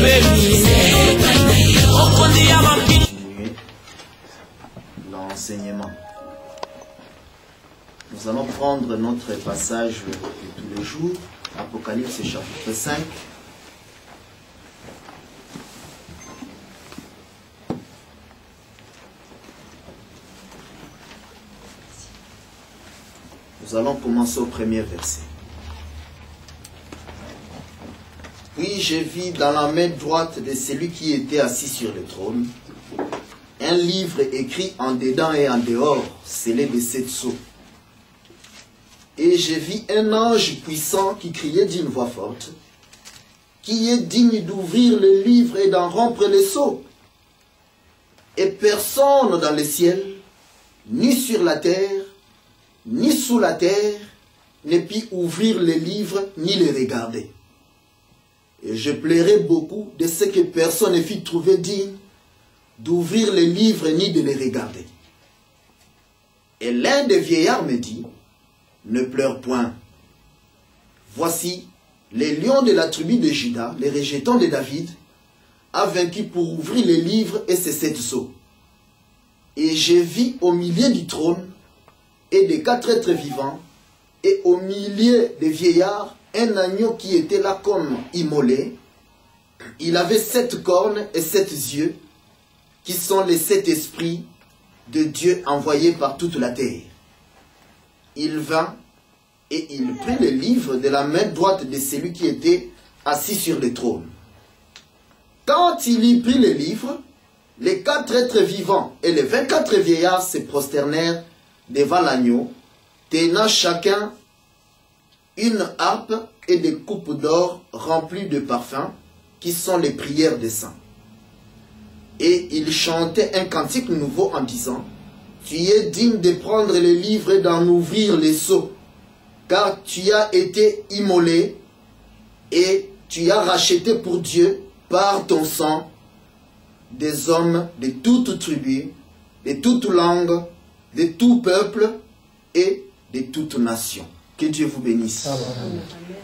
l'enseignement. Nous allons prendre notre passage de tous les jours, Apocalypse chapitre 5. Nous allons commencer au premier verset. Puis je vis dans la main droite de celui qui était assis sur le trône un livre écrit en dedans et en dehors, scellé de 7 sceaux. Et je vis un ange puissant qui criait d'une voix forte, qui est digne d'ouvrir le livre et d'en rompre les sceaux. Et personne dans le ciel, ni sur la terre, ni sous la terre, ne put ouvrir le livre ni le regarder. Et je pleurais beaucoup de ce que personne ne fut trouvé digne d'ouvrir le livre ni de le regarder. Et l'un des vieillards me dit, ne pleure point. Voici, les lions de la tribu de Juda, les rejetants de David, a vaincu pour ouvrir les livres et ses 7 sceaux. Et je vis au milieu du trône et des 4 êtres vivants, et au milieu des vieillards, un agneau qui était là comme immolé. Il avait 7 cornes et 7 yeux, qui sont les 7 esprits de Dieu envoyés par toute la terre. Il vint et il prit le livre de la main droite de celui qui était assis sur le trône. Quand il y prit le livre, les 4 êtres vivants et les 24 vieillards se prosternèrent devant l'agneau, tenant chacun une harpe et des coupes d'or remplies de parfums, qui sont les prières des saints. Et ils chantaient un cantique nouveau en disant, « Tu es digne de prendre le livre et d'en ouvrir les sceaux, car tu as été immolé et tu as racheté pour Dieu par ton sang des hommes de toute tribu, de toute langue, de tout peuple et de toute nation. » Que Dieu vous bénisse. Amen.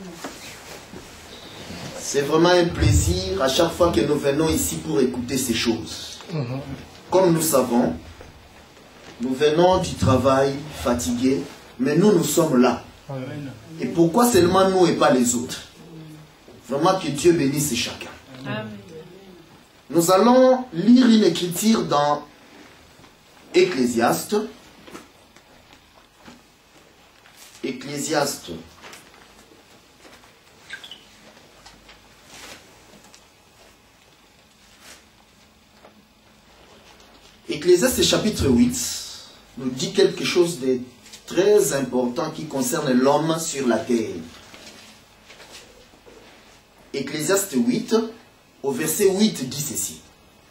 C'est vraiment un plaisir à chaque fois que nous venons ici pour écouter ces choses. Comme nous savons, nous venons du travail fatigués, mais nous sommes là. Amen. Et pourquoi seulement nous et pas les autres? Vraiment que Dieu bénisse chacun. Amen. Nous allons lire une écriture dans Ecclésiaste. Ecclésiaste. Ecclésiaste chapitre 8 nous dit quelque chose de très important qui concerne l'homme sur la terre. Ecclésiaste 8, au verset 8 dit ceci.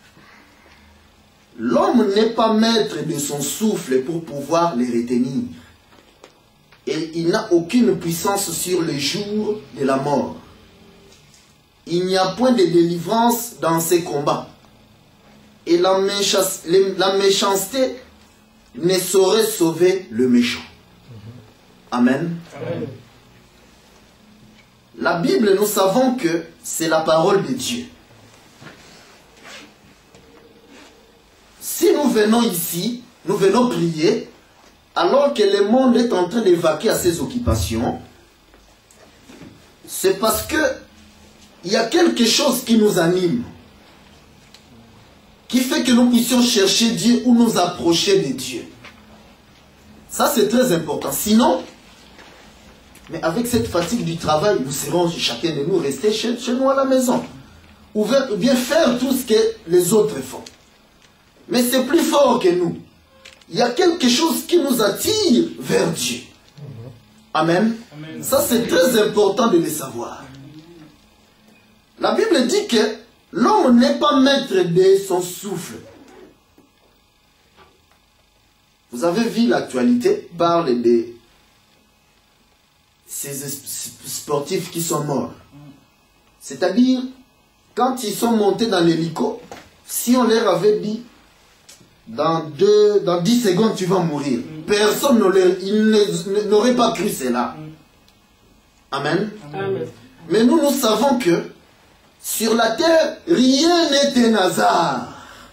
L'homme n'est pas maître de son souffle pour pouvoir le retenir. Et il n'a aucune puissance sur le jour de la mort. Il n'y a point de délivrance dans ces combats. Et la méchanceté ne saurait sauver le méchant. Amen. Amen. La Bible, nous savons que c'est la parole de Dieu. Si nous venons ici, nous venons prier, alors que le monde est en train de vaquer à ses occupations, c'est parce que il y a quelque chose qui nous anime, qui fait que nous puissions chercher Dieu ou nous approcher de Dieu. Ça, c'est très important. Sinon, mais avec cette fatigue du travail, nous serons chacun de nous rester chez nous à la maison, ou bien faire tout ce que les autres font. Mais c'est plus fort que nous. Il y a quelque chose qui nous attire vers Dieu. Amen. Amen. Ça, c'est très important de le savoir. La Bible dit que l'homme n'est pas maître de son souffle. Vous avez vu l'actualité, parle de ces sportifs qui sont morts. C'est-à-dire, quand ils sont montés dans l'hélico, si on leur avait dit, dans 10 secondes, tu vas mourir. Personne n'aurait pas cru cela. Amen. Amen. Mais nous savons que Sur la terre, rien n'est un hasard.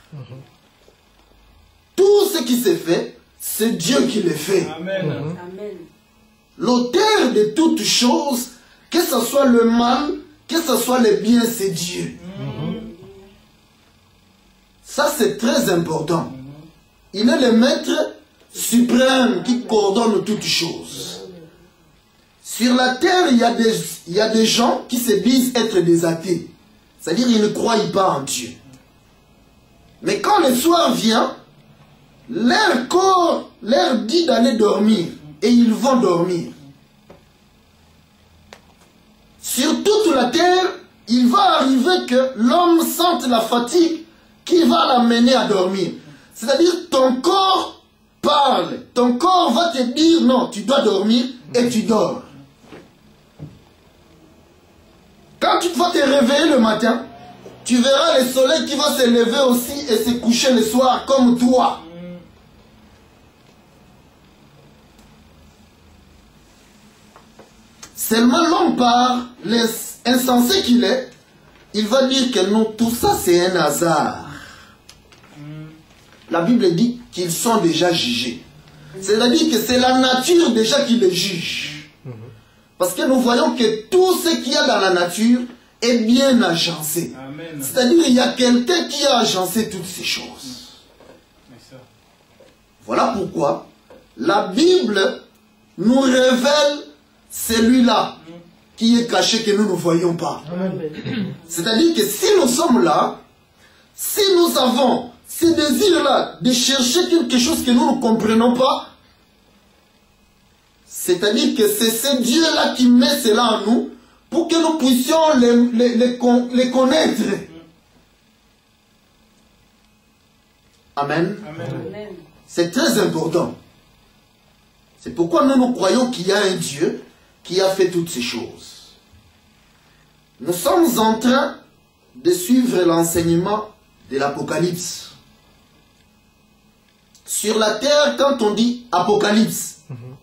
Tout ce qui s'est fait, c'est Dieu qui l'a fait. Amen. L'auteur de toutes choses, que ce soit le mal, que ce soit le bien, c'est Dieu. Ça, c'est très important. Il est le maître suprême qui coordonne toutes choses. Sur la terre, il y a des gens qui se disent être des athées. C'est-à-dire qu'ils ne croient pas en Dieu. Mais quand le soir vient, leur corps leur dit d'aller dormir. Et ils vont dormir. Sur toute la terre, il va arriver que l'homme sente la fatigue qui va l'amener à dormir. C'est-à-dire ton corps parle. Ton corps va te dire non, tu dois dormir et tu dors. Quand tu vas te réveiller le matin, tu verras le soleil qui va se lever aussi et se coucher le soir comme toi. Seulement l'homme part, l'insensé qu'il est, il va dire que non, tout ça c'est un hasard. La Bible dit qu'ils sont déjà jugés. C'est-à-dire que c'est la nature déjà qui les juge. Parce que nous voyons que tout ce qu'il y a dans la nature est bien agencé. C'est-à-dire qu'il y a quelqu'un qui a agencé toutes ces choses. Voilà pourquoi la Bible nous révèle celui-là qui est caché que nous ne voyons pas. C'est-à-dire que si nous sommes là, si nous avons ce désir-là de chercher quelque chose que nous ne comprenons pas, c'est-à-dire que c'est ce Dieu-là qui met cela en nous pour que nous puissions les connaître. Amen. Amen. C'est très important. C'est pourquoi nous croyons qu'il y a un Dieu qui a fait toutes ces choses. Nous sommes en train de suivre l'enseignement de l'Apocalypse. Sur la terre, quand on dit Apocalypse,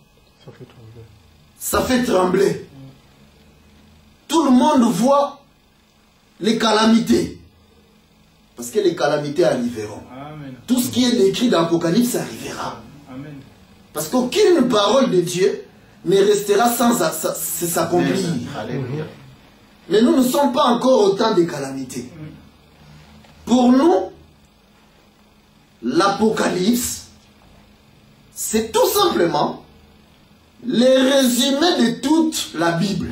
ça fait trembler. Tout le monde voit les calamités. Parce que les calamités arriveront. Amen. Tout ce qui est décrit dans l'Apocalypse arrivera. Amen. Parce qu'aucune parole de Dieu ne restera sans s'accomplir. Mais nous ne sommes pas encore au temps des calamités. Pour nous, l'Apocalypse, c'est tout simplement le résumé de toute la Bible.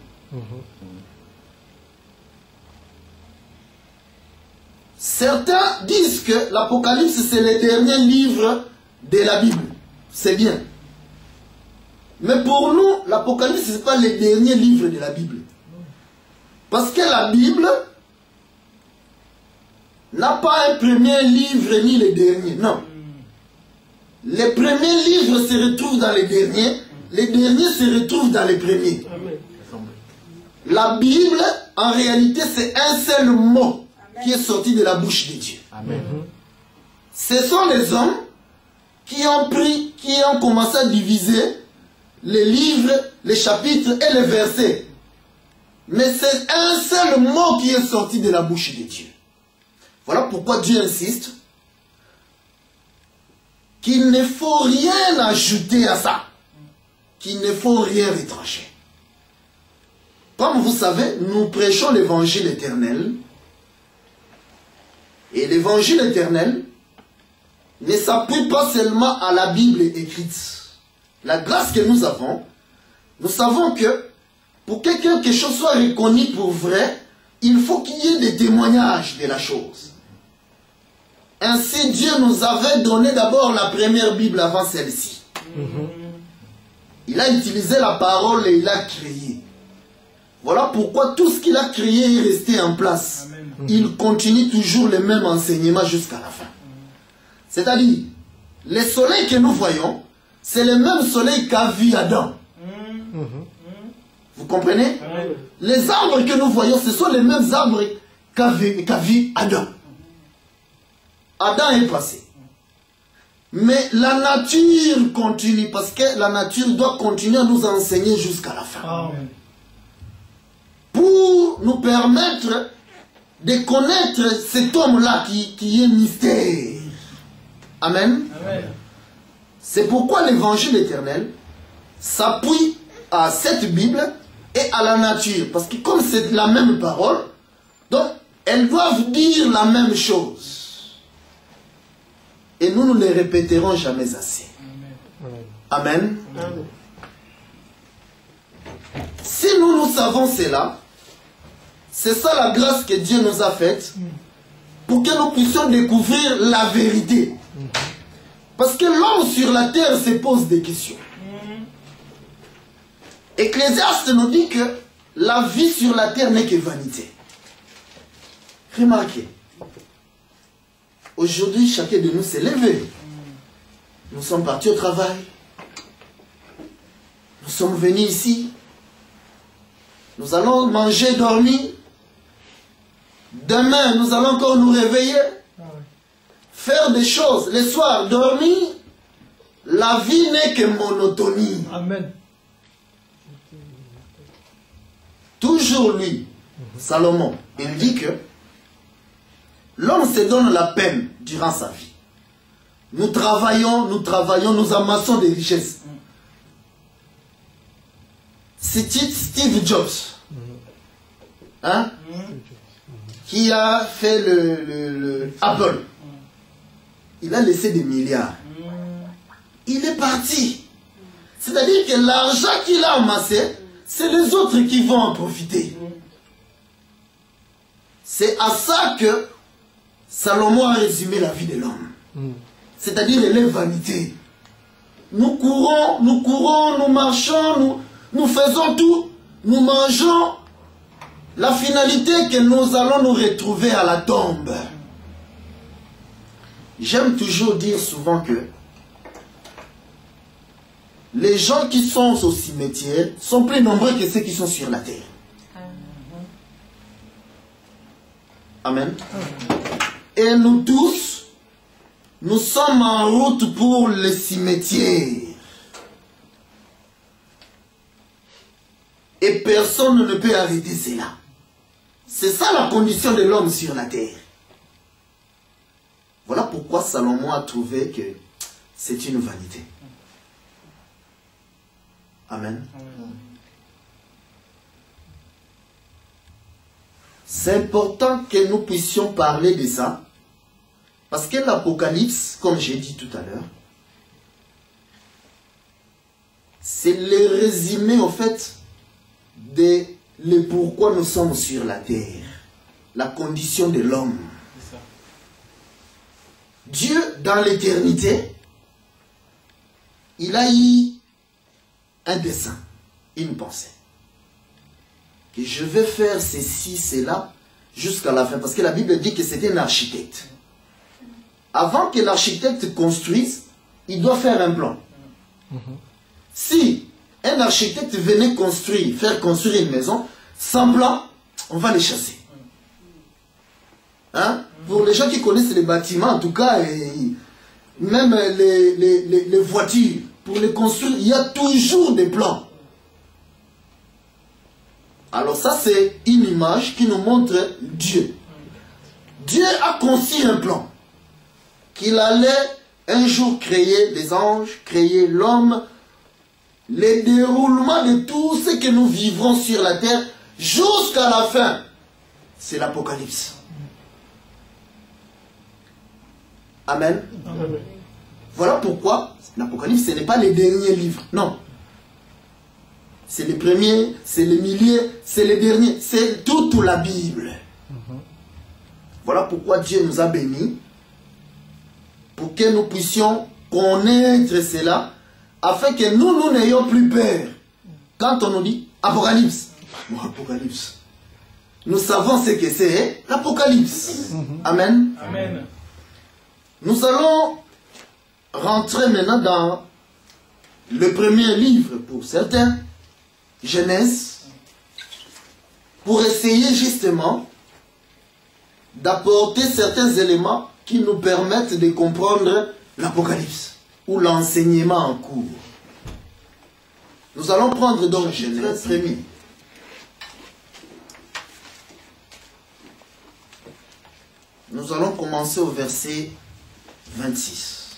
Certains disent que l'Apocalypse, c'est le dernier livre de la Bible. C'est bien. Mais pour nous, l'Apocalypse, ce n'est pas le dernier livre de la Bible. Parce que la Bible n'a pas un premier livre ni le dernier. Non. Les premiers livres se retrouvent dans les derniers. Les derniers se retrouvent dans les premiers. La Bible, en réalité, c'est un seul mot qui est sorti de la bouche de Dieu. Amen. Ce sont les hommes qui ont commencé à diviser les livres, les chapitres et les versets. Mais c'est un seul mot qui est sorti de la bouche de Dieu. Voilà pourquoi Dieu insiste qu'il ne faut rien ajouter à ça, qu'il ne faut rien retrancher. Comme vous savez, nous prêchons l'évangile éternel. Et l'évangile éternel ne s'appuie pas seulement à la Bible écrite. La grâce que nous avons, nous savons que pour que quelque chose soit reconnu pour vrai, il faut qu'il y ait des témoignages de la chose. Ainsi, Dieu nous avait donné d'abord la première Bible avant celle-ci. Il a utilisé la parole et il a créé. Voilà pourquoi tout ce qu'il a créé est resté en place. Amen. Il continue toujours le même enseignement jusqu'à la fin. C'est-à-dire, le soleil que nous voyons, c'est le même soleil qu'a vu Adam. Vous comprenez? Amen. Les arbres que nous voyons, ce sont les mêmes arbres qu'a vu Adam. Adam est passé. Mais la nature continue, parce que la nature doit continuer à nous enseigner jusqu'à la fin. Amen. Pour nous permettre de connaître cet homme-là qui est mystère. Amen. Amen. C'est pourquoi l'évangile éternel s'appuie à cette Bible et à la nature. Parce que comme c'est la même parole, donc elles doivent dire la même chose. Et nous ne les répéterons jamais assez. Amen. Amen. Si nous savons cela, c'est ça la grâce que Dieu nous a faite pour que nous puissions découvrir la vérité. Parce que l'homme sur la terre se pose des questions. Ecclésiaste nous dit que la vie sur la terre n'est que vanité. Remarquez, aujourd'hui chacun de nous s'est levé. Nous sommes partis au travail. Nous sommes venus ici. Nous allons manger, dormir. Demain, nous allons encore nous réveiller. Faire des choses. Le soir, dormir. La vie n'est que monotonie. Amen. Toujours lui, Salomon, il dit que l'homme se donne la peine durant sa vie. Nous travaillons, nous amassons des richesses. C'est Steve Jobs, hein, qui a fait le Apple. Il a laissé des milliards. Il est parti. C'est-à-dire que l'argent qu'il a amassé, c'est les autres qui vont en profiter. C'est à ça que Salomon a résumé la vie de l'homme. C'est-à-dire les vanités. Nous courons, nous marchons, nous faisons tout, nous mangeons. La finalité que nous allons nous retrouver à la tombe. J'aime toujours dire souvent que les gens qui sont au cimetière sont plus nombreux que ceux qui sont sur la terre. Amen. Et nous tous, nous sommes en route pour le cimetière. Et personne ne peut arrêter cela. C'est ça la condition de l'homme sur la terre. Voilà pourquoi Salomon a trouvé que c'est une vanité. Amen. C'est important que nous puissions parler de ça. Parce que l'Apocalypse, comme j'ai dit tout à l'heure, c'est le résumé en fait de le pourquoi nous sommes sur la terre. La condition de l'homme. Dieu, dans l'éternité, il a eu un dessein, une pensée. Que je vais faire ceci, cela, jusqu'à la fin. Parce que la Bible dit que c'était un architecte. Avant que l'architecte construise, il doit faire un plan. Si un architecte venait faire construire une maison, sans plan, on va les chasser. Hein? Pour les gens qui connaissent les bâtiments, en tout cas, même les voitures, pour les construire, il y a toujours des plans. Alors ça, c'est une image qui nous montre Dieu. Dieu a conçu un plan. Qu'il allait un jour créer les anges, créer l'homme, le déroulement de tout ce que nous vivrons sur la terre jusqu'à la fin. C'est l'Apocalypse. Amen. Amen. Voilà pourquoi l'Apocalypse, ce n'est pas les derniers livres. Non. C'est les premiers, c'est les milliers, c'est les derniers. C'est toute la Bible. Voilà pourquoi Dieu nous a bénis. Pour que nous puissions connaître cela. Afin que nous n'ayons plus peur. Quand on nous dit Apocalypse. Bon, Apocalypse. Nous savons ce que c'est l'Apocalypse. Amen. Amen. Nous allons rentrer maintenant dans le premier livre pour certains, Genèse, pour essayer justement d'apporter certains éléments qui nous permettent de comprendre l'Apocalypse ou l'enseignement en cours. Nous allons prendre donc Genèse premier. Nous allons commencer au verset 26.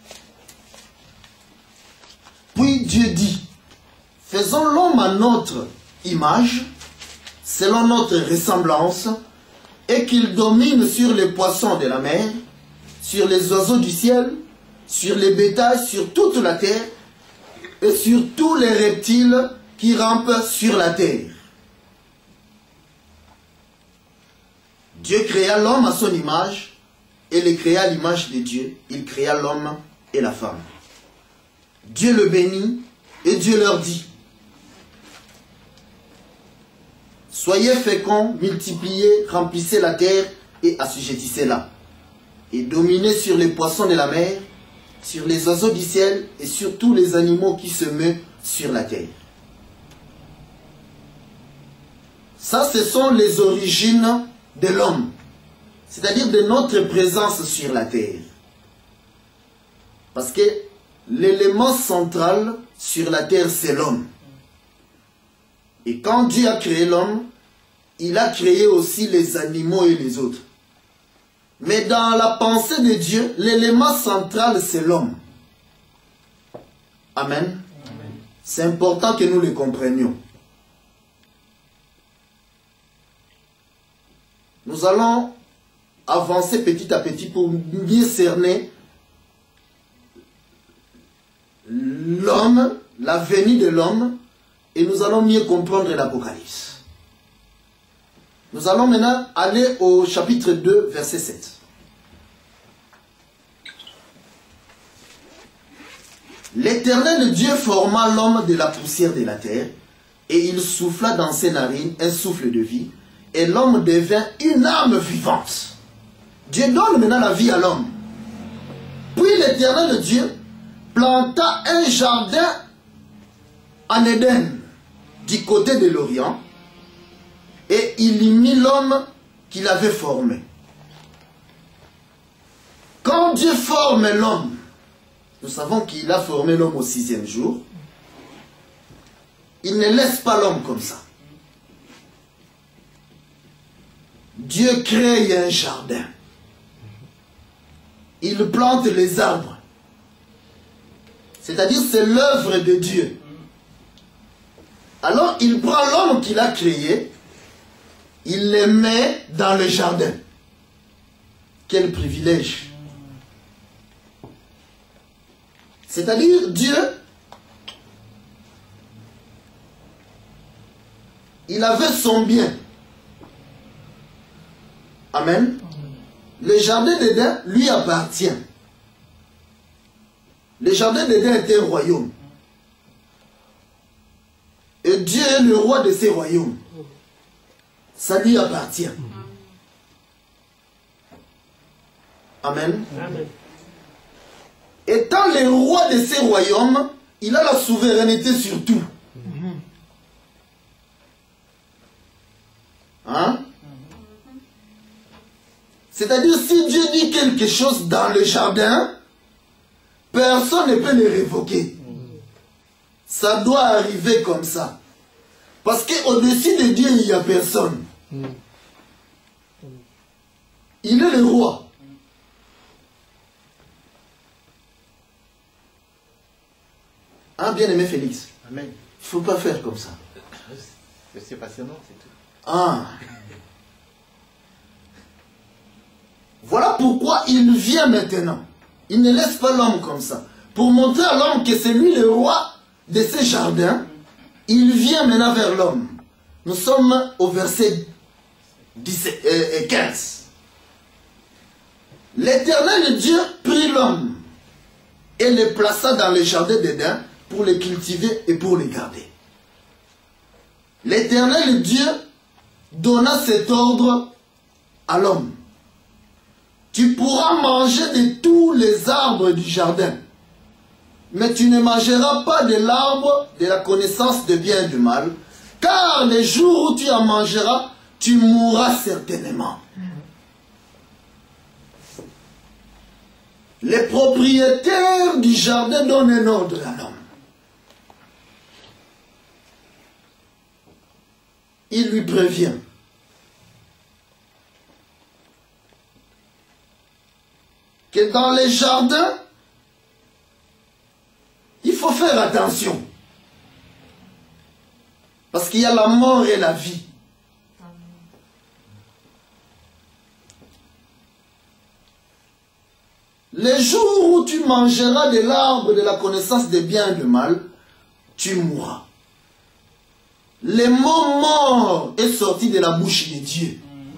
Puis Dieu dit, faisons l'homme à notre image, selon notre ressemblance, et qu'il domine sur les poissons de la mer, sur les oiseaux du ciel, sur les bétails, sur toute la terre, et sur tous les reptiles qui rampent sur la terre. Dieu créa l'homme à son image, et le créa à l'image de Dieu. Il créa l'homme et la femme. Dieu le bénit, et Dieu leur dit, soyez féconds, multipliez, remplissez la terre et assujettissez-la. Et dominez sur les poissons de la mer, sur les oiseaux du ciel et sur tous les animaux qui se meuvent sur la terre. Ça, ce sont les origines de l'homme, c'est-à-dire de notre présence sur la terre. Parce que l'élément central sur la terre, c'est l'homme. Et quand Dieu a créé l'homme, il a créé aussi les animaux et les autres. Mais dans la pensée de Dieu, l'élément central, c'est l'homme. Amen. C'est important que nous le comprenions. Nous allons avancer petit à petit pour mieux cerner l'homme, la venue de l'homme, et nous allons mieux comprendre l'Apocalypse. Nous allons maintenant aller au chapitre 2, verset 7. L'Éternel Dieu forma l'homme de la poussière de la terre, et il souffla dans ses narines un souffle de vie, et l'homme devint une âme vivante. Dieu donne maintenant la vie à l'homme. Puis l'Éternel Dieu planta un jardin en Éden, du côté de l'Orient, et il y mit l'homme qu'il avait formé. Quand Dieu forme l'homme, nous savons qu'il a formé l'homme au 6e jour, il ne laisse pas l'homme comme ça. Dieu crée un jardin. Il plante les arbres. C'est-à-dire c'est l'œuvre de Dieu. Alors il prend l'homme qu'il a créé, il le met dans le jardin. Quel privilège! C'est-à-dire Dieu, il avait son bien. Amen. Le jardin d'Éden lui appartient. Le jardin d'Éden était un royaume. Et Dieu est le roi de ces royaumes. Ça lui appartient. Amen. Amen. Étant le roi de ces royaumes, il a la souveraineté sur tout. Hein? C'est-à-dire, si Dieu dit quelque chose dans le jardin, personne ne peut le révoquer. Ça doit arriver comme ça. Parce qu'au-dessus de Dieu, il n'y a personne. Il est le roi. Hein, bien-aimé Félix? Amen. Il ne faut pas faire comme ça. C'est passionnant, c'est tout. Ah. Voilà pourquoi il vient maintenant. Il ne laisse pas l'homme comme ça. Pour montrer à l'homme que c'est lui le roi de ces jardins, il vient maintenant vers l'homme. Nous sommes au verset 15. L'Éternel Dieu prit l'homme et le plaça dans le jardin d'Éden pour le cultiver et pour le garder. L'Éternel Dieu donna cet ordre à l'homme. Tu pourras manger de tous les arbres du jardin, mais tu ne mangeras pas de l'arbre de la connaissance de bien et du mal, car les jours où tu en mangeras, tu mourras certainement. Les propriétaires du jardin donnent un ordre à l'homme. Il lui prévient. que dans les jardins, il faut faire attention. Parce qu'il y a la mort et la vie. Les jours où tu mangeras de l'arbre de la connaissance des biens et du mal, tu mourras. Le mot mort est sorti de la bouche de Dieu.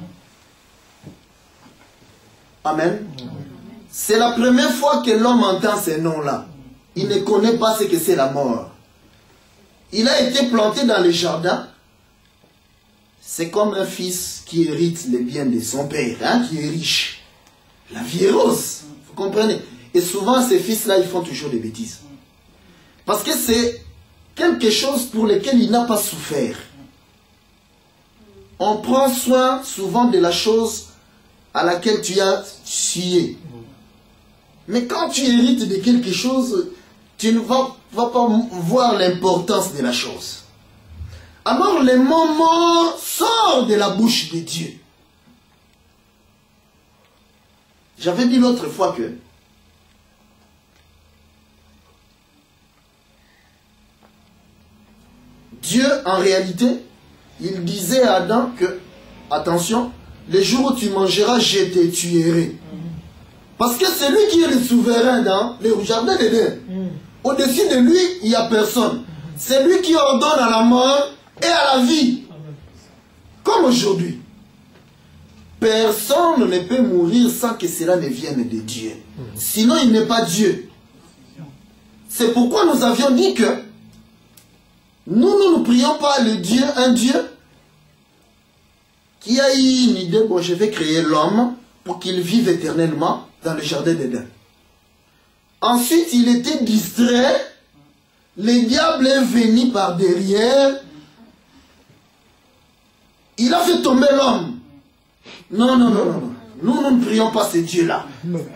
Amen. C'est la première fois que l'homme entend ces noms-là. Il ne connaît pas ce que c'est la mort. Il a été planté dans le jardin. C'est comme un fils qui hérite les biens de son père, hein, qui est riche. La vie est rose. Vous comprenez? Et souvent, ces fils-là, ils font toujours des bêtises. Parce que c'est quelque chose pour lequel il n'a pas souffert. On prend soin souvent de la chose à laquelle tu as scié. Mais quand tu hérites de quelque chose, tu ne vas pas voir l'importance de la chose. Alors le mot mort sort de la bouche de Dieu. J'avais dit l'autre fois que Dieu, en réalité, il disait à Adam que, attention, les jours où tu mangeras, je te tuerai. Parce que c'est lui qui est le souverain dans le jardin d'Éden. Au-dessus de lui, il n'y a personne. C'est lui qui ordonne à la mort et à la vie. Comme aujourd'hui. Personne ne peut mourir sans que cela ne vienne de Dieu. Sinon, il n'est pas Dieu. C'est pourquoi nous avions dit que nous ne prions pas le Dieu, un Dieu qui a eu une idée, bon, je vais créer l'homme pour qu'il vive éternellement dans le jardin d'Éden. Ensuite, il était distrait, le diable est venu par derrière, il a fait tomber l'homme. Non, non, non, non, nous ne prions pas ce Dieu-là.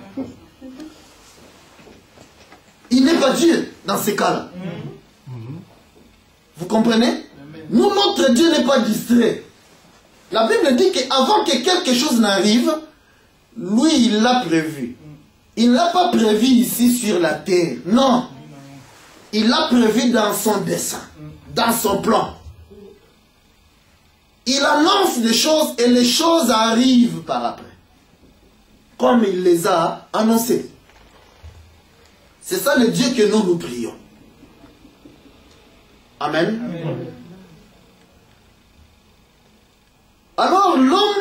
Il n'est pas Dieu dans ces cas-là. Vous comprenez? Nous, notre Dieu n'est pas distrait. La Bible dit qu'avant que quelque chose n'arrive, lui, il l'a prévu. Il ne l'a pas prévu ici sur la terre. Non. Il l'a prévu dans son dessein, dans son plan. Il annonce des choses et les choses arrivent par après. Comme il les a annoncées. C'est ça le Dieu que nous prions. Amen. Amen. Alors l'homme,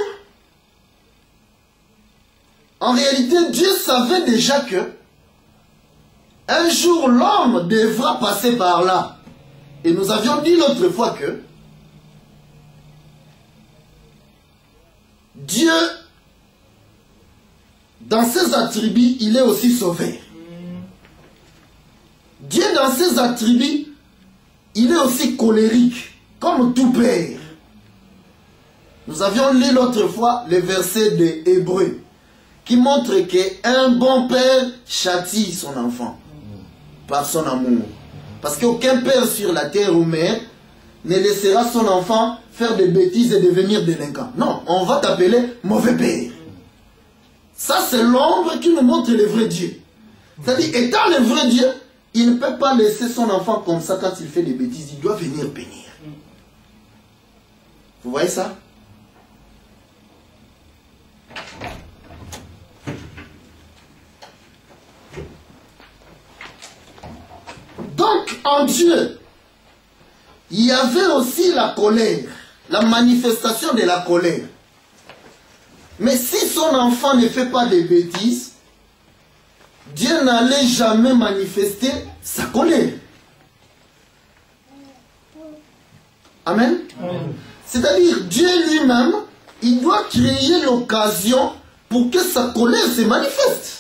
en réalité, Dieu savait déjà que un jour l'homme devra passer par là. Et nous avions dit l'autre fois que Dieu, dans ses attributs, il est aussi sauveur. Dieu, dans ses attributs, il est aussi colérique, comme tout père. Nous avions lu l'autre fois le verset de Hébreux, qui montre qu'un bon père châtie son enfant par son amour. Parce qu'aucun père sur la terre ou mère ne laissera son enfant faire des bêtises et devenir délinquant. Non, on va t'appeler mauvais père. Ça, c'est l'ombre qui nous montre le vrai Dieu. C'est-à-dire, étant le vrai Dieu, il ne peut pas laisser son enfant comme ça quand il fait des bêtises. Il doit venir bénir. Vous voyez ça? Donc, en Dieu, il y avait aussi la colère, la manifestation de la colère. Mais si son enfant ne fait pas de bêtises, Dieu n'allait jamais manifester sa colère. Amen. C'est-à-dire, Dieu lui-même, il doit créer l'occasion pour que sa colère se manifeste.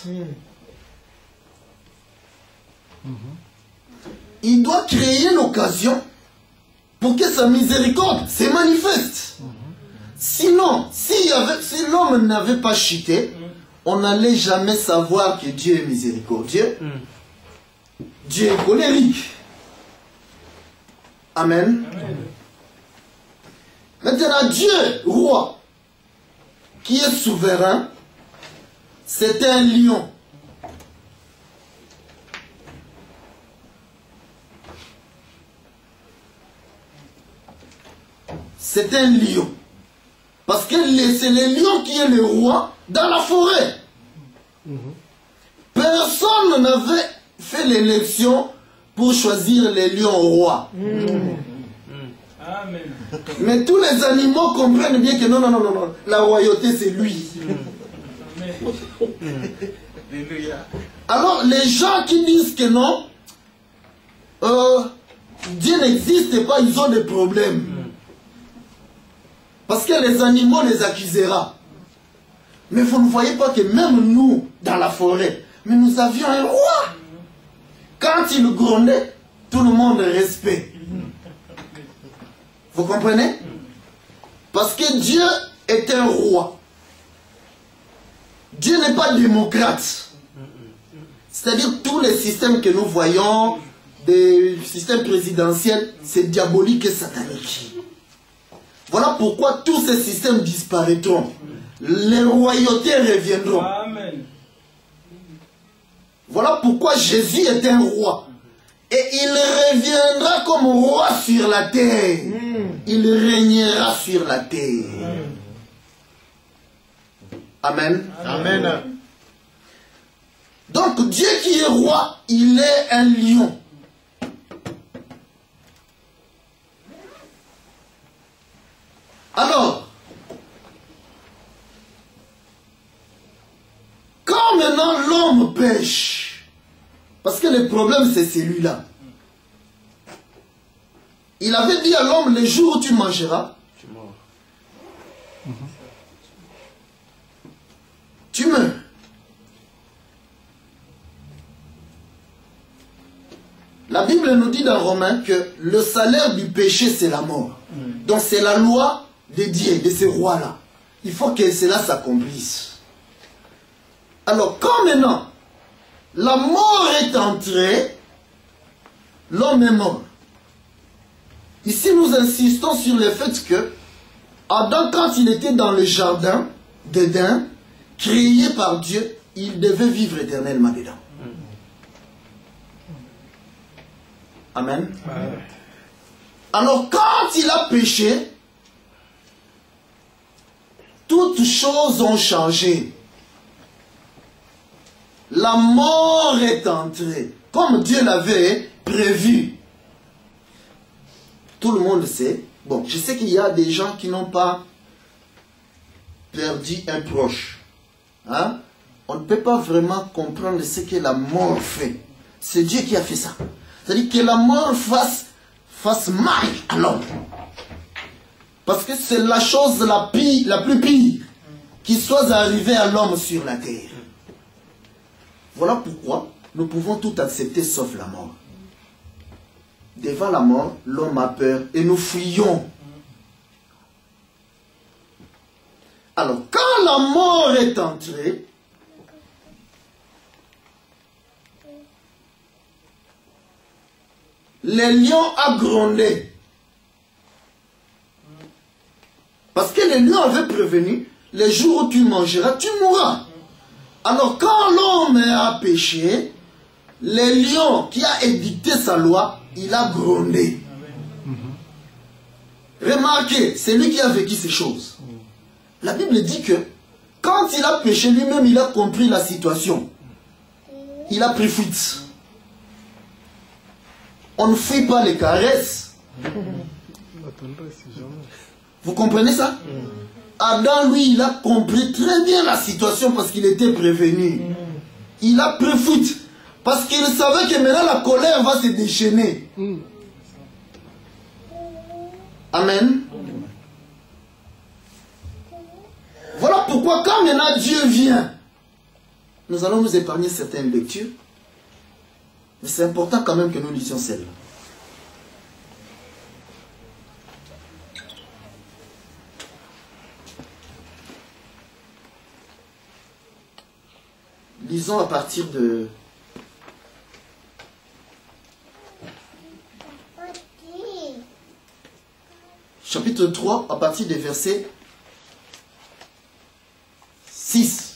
Il doit créer l'occasion pour que sa miséricorde se manifeste. Sinon, si l'homme n'avait pas chuté, on n'allait jamais savoir que Dieu est miséricordieux. Dieu est colérique. Amen. Maintenant, Dieu, roi, qui est souverain, c'est un lion. c'est un lion. Parce que c'est le lion qui est le roi dans la forêt. Personne n'avait fait l'élection pour choisir les lions roi. Amen. Mais tous les animaux comprennent bien que non, non, non, non, non. La royauté c'est lui. Alléluia. Alors les gens qui disent que non, Dieu n'existe pas, ils ont des problèmes. Parce que les animaux les accusera. Mais vous ne voyez pas que même nous, dans la forêt, mais nous avions un roi. Quand il grondait, tout le monde respecte. Vous comprenez? Parce que Dieu est un roi. Dieu n'est pas démocrate. C'est-à-dire tous les systèmes que nous voyons, des systèmes présidentiels, c'est diabolique et satanique. Voilà pourquoi tous ces systèmes disparaîtront. Les royautés reviendront. Amen. Voilà pourquoi Jésus est un roi. Et il reviendra comme roi sur la terre. Il régnera sur la terre. Amen. Amen. Donc Dieu qui est roi, il est un lion. Alors, quand maintenant l'homme pêche, parce que le problème c'est celui-là. Il avait dit à l'homme, le jour où tu mangeras, tu meurs. La Bible nous dit dans Romains que le salaire du péché c'est la mort. Donc c'est la loi de Dieu, de ce roi-là. Il faut que cela s'accomplisse. Alors quand maintenant la mort est entrée, l'homme est mort. Ici nous insistons sur le fait que Adam, quand il était dans le jardin d'Éden, créé par Dieu, il devait vivre éternellement dedans. Amen. Alors quand il a péché, toutes choses ont changé. La mort est entrée, comme Dieu l'avait prévu. Tout le monde sait. Bon, je sais qu'il y a des gens qui n'ont pas perdu un proche. Hein? On ne peut pas vraiment comprendre ce que la mort fait. C'est Dieu qui a fait ça. C'est-à-dire que la mort fasse mal à l'homme. Parce que c'est la chose la plus pire qui soit arrivée à l'homme sur la terre. Voilà pourquoi nous pouvons tout accepter sauf la mort. Devant la mort, l'homme a peur et nous fuyons. Alors, quand la mort est entrée, le lion a grondé. Parce que le lion avait prévenu, le jour où tu mangeras, tu mourras. Alors quand l'homme a péché, le lion qui a édicté sa loi, il a grondé. Remarquez, c'est lui qui a vécu ces choses. La Bible dit que quand il a péché lui-même, il a compris la situation. Il a pris fuite. On ne fait pas les caresses. Vous comprenez ça? Adam, lui, il a compris très bien la situation parce qu'il était prévenu. Il a pris fuite. Parce qu'il savait que maintenant la colère va se déchaîner. Amen. Voilà pourquoi quand maintenant Dieu vient, nous allons nous épargner certaines lectures. Mais c'est important quand même que nous lisions celle-là. Lisons à partir de chapitre 3, à partir des versets 6.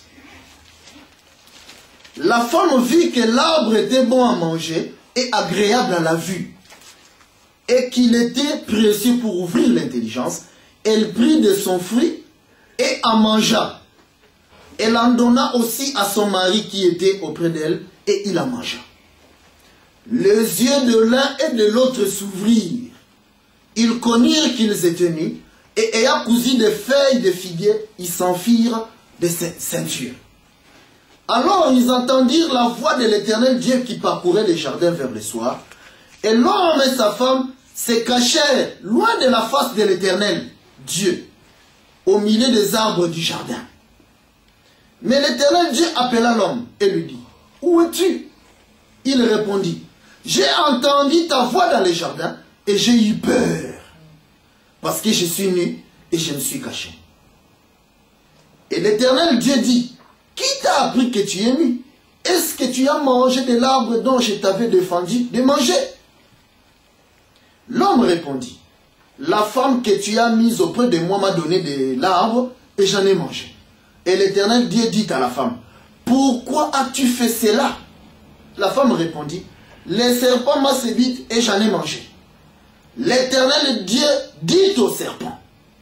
La femme vit que l'arbre était bon à manger et agréable à la vue, et qu'il était précieux pour ouvrir l'intelligence, Elle prit de son fruit et en mangea. Elle en donna aussi à son mari qui était auprès d'elle, et il en mangea. Les yeux de l'un et de l'autre s'ouvrirent. Ils connurent qu'ils étaient nus, et ayant cousu des feuilles de figuier, ils s'en firent des ceintures. Alors ils entendirent la voix de l'Éternel Dieu qui parcourait les jardins vers le soir. Et l'homme et sa femme se cachèrent loin de la face de l'Éternel Dieu, au milieu des arbres du jardin. Mais l'Éternel Dieu appela l'homme et lui dit, « Où es-tu » Il répondit, « J'ai entendu ta voix dans le jardin et j'ai eu peur, parce que je suis nu et je me suis caché. » Et l'Éternel Dieu dit, « Qui t'a appris que tu es nu? Est-ce que tu as mangé de l'arbre dont je t'avais défendu de manger ?» L'homme répondit, « La femme que tu as mise auprès de moi m'a donné de l'arbre et j'en ai mangé. » Et l'Éternel Dieu dit à la femme, « Pourquoi as-tu fait cela ?» La femme répondit, « Le serpent m'a séduite et j'en ai mangé. » L'Éternel Dieu dit au serpent,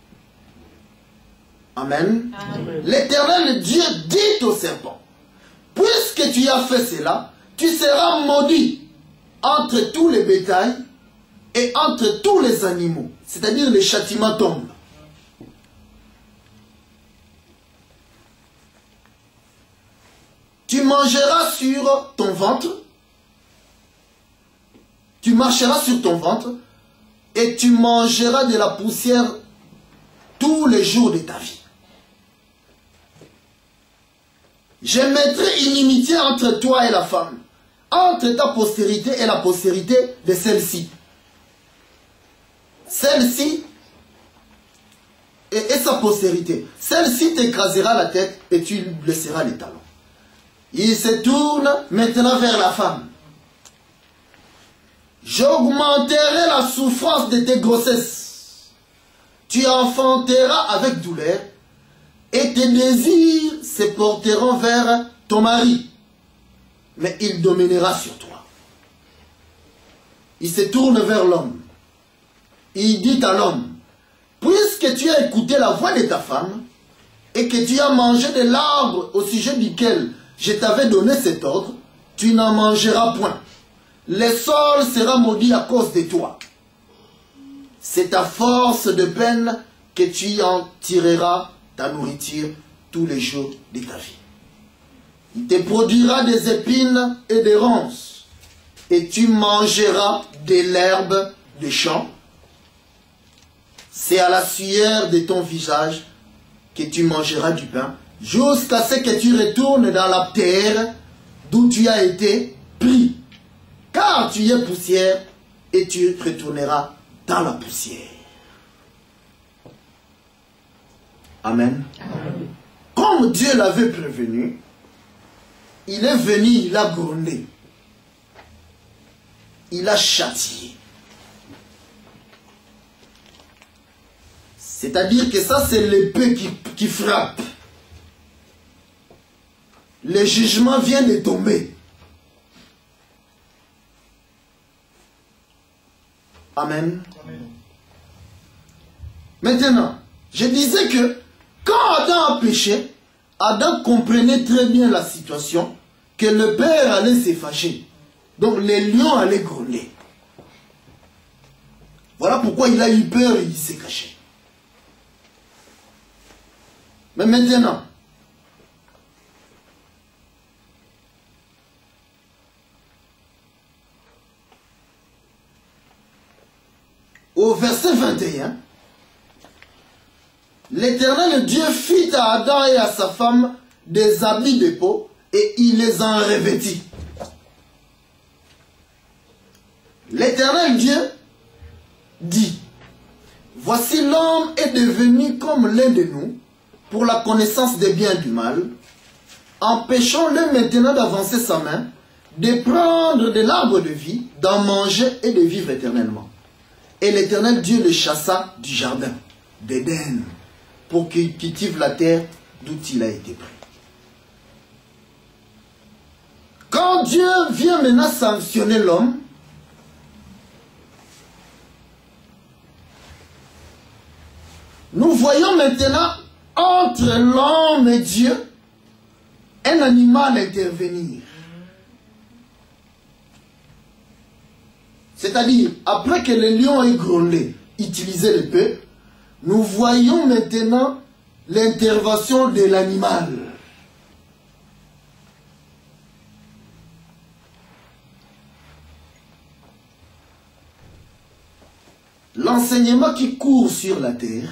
Amen. L'Éternel Dieu dit au serpent, « Puisque tu as fait cela, tu seras maudit entre tous les bétails et entre tous les animaux. » C'est-à-dire les châtiments tombent. Tu mangeras sur ton ventre, tu marcheras sur ton ventre, et tu mangeras de la poussière tous les jours de ta vie. Je mettrai inimitié entre toi et la femme, entre ta postérité et la postérité de celle-ci. Celle-ci et sa postérité. Celle-ci t'écrasera la tête et tu lui blesseras les talons. Il se tourne maintenant vers la femme. J'augmenterai la souffrance de tes grossesses. Tu enfanteras avec douleur et tes désirs se porteront vers ton mari, mais il dominera sur toi. Il se tourne vers l'homme. Il dit à l'homme, puisque tu as écouté la voix de ta femme et que tu as mangé de l'arbre au sujet duquel je t'avais donné cet ordre, tu n'en mangeras point. Le sol sera maudit à cause de toi. C'est à force de peine que tu en tireras ta nourriture tous les jours de ta vie. Il te produira des épines et des ronces, et tu mangeras de l'herbe des champs. C'est à la sueur de ton visage que tu mangeras du pain, jusqu'à ce que tu retournes dans la terre d'où tu as été pris. Car tu es poussière et tu retourneras dans la poussière. Amen. Amen. Comme Dieu l'avait prévenu, il est venu, il a grondé. Il a châtié. C'est-à-dire que ça, c'est l'épée qui frappe. Le jugement vient de tomber. Amen. Amen. Maintenant, je disais que quand Adam a péché, Adam comprenait très bien la situation, que le père allait se fâcher. Donc les lions allaient gronder. Voilà pourquoi il a eu peur et il s'est caché. Mais maintenant, au verset 21, l'Éternel Dieu fit à Adam et à sa femme des habits de peau et il les en revêtit. L'Éternel Dieu dit, voici l'homme est devenu comme l'un de nous pour la connaissance des biens et du mal. Empêchons-le maintenant d'avancer sa main, de prendre de l'arbre de vie, d'en manger et de vivre éternellement. Et l'Éternel Dieu le chassa du jardin d'Éden pour qu'il cultive la terre d'où il a été pris. Quand Dieu vient maintenant sanctionner l'homme, voyons maintenant entre l'homme et Dieu un animal intervenir. C'est-à-dire, après que le lion ait grondé, utilisé l'épée, nous voyons maintenant l'intervention de l'animal. L'enseignement qui court sur la terre,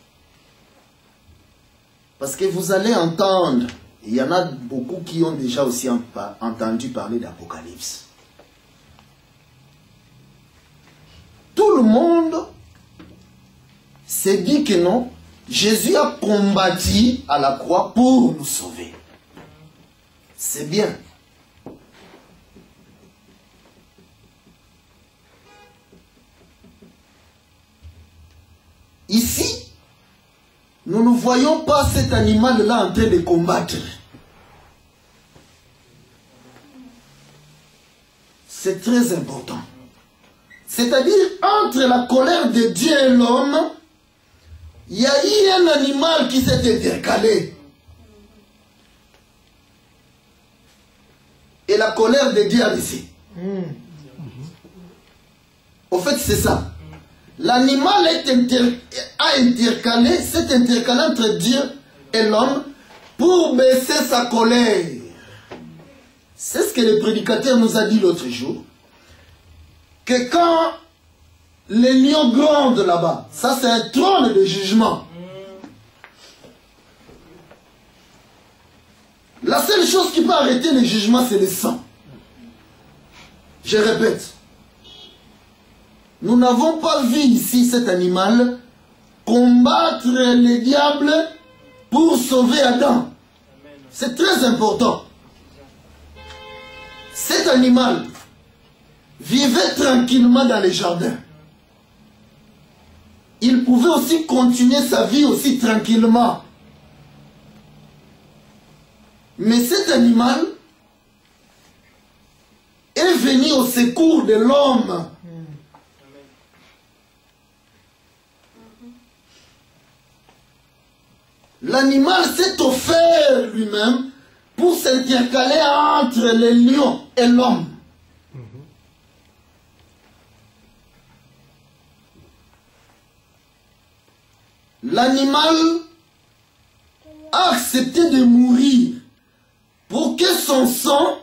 parce que vous allez entendre, il y en a beaucoup qui ont déjà aussi entendu parler d'Apocalypse. Tout le monde s'est dit que non, Jésus a combattu à la croix pour nous sauver. C'est bien. Ici, nous ne voyons pas cet animal-là en train de combattre. C'est très important. C'est-à-dire, entre la colère de Dieu et l'homme, il y a eu un animal qui s'est intercalé. Et la colère de Dieu a baissé. Au fait, c'est ça. L'animal a intercalé, s'est intercalé entre Dieu et l'homme pour baisser sa colère. C'est ce que le prédicateur nous a dit l'autre jour. Que quand les lions grondent là-bas, ça c'est un trône de jugement. La seule chose qui peut arrêter le jugement, c'est le sang. Je répète. Nous n'avons pas vu ici cet animal combattre les diables pour sauver Adam. C'est très important. Cet animal vivait tranquillement dans les jardins. Il pouvait aussi continuer sa vie aussi tranquillement. Mais cet animal est venu au secours de l'homme. L'animal s'est offert lui-même pour s'intercaler entre les lions et l'homme. L'animal a accepté de mourir pour que son sang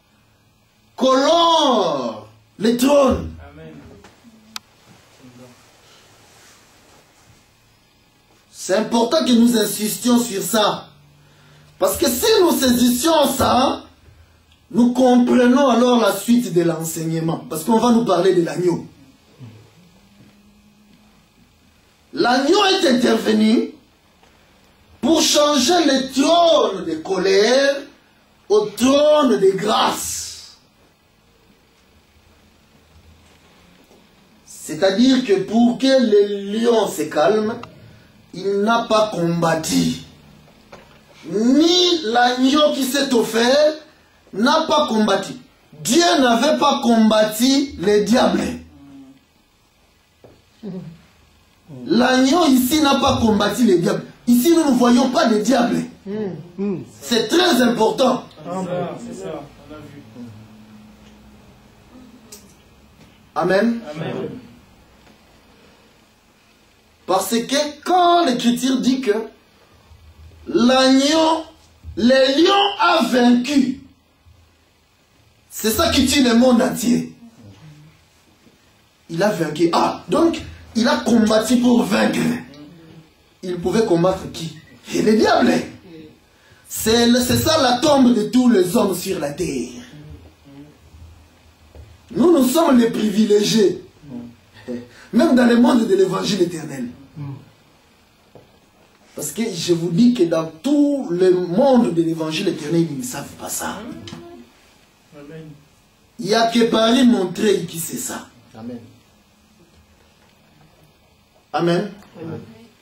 colore le trône. C'est important que nous insistions sur ça. Parce que si nous saisissions ça, nous comprenons alors la suite de l'enseignement. Parce qu'on va nous parler de l'agneau. L'agneau est intervenu pour changer le trône de colère au trône de grâce. C'est-à-dire que pour que le lion se calme, il n'a pas combattu. Ni l'agneau qui s'est offert n'a pas combattu. Dieu n'avait pas combattu les diables. L'agneau ici n'a pas combattu les diables. Ici, nous ne voyons pas de diables. C'est très important. C'est ça, on a vu. Amen. Amen. Parce que quand l'Écriture dit que l'agneau, le lion a vaincu, c'est ça qui tue le monde entier. Il a vaincu. Ah, donc il a combattu pour vaincre. Il pouvait combattre qui? Et les diables. C'est ça la tombe de tous les hommes sur la terre. Nous sommes les privilégiés. Même dans le monde de l'évangile éternel. Parce que je vous dis que dans tout le monde de l'évangile éternel, ils ne savent pas ça. Il n'y a que Paris Montreuil qui sait ça. Amen. Amen. Amen.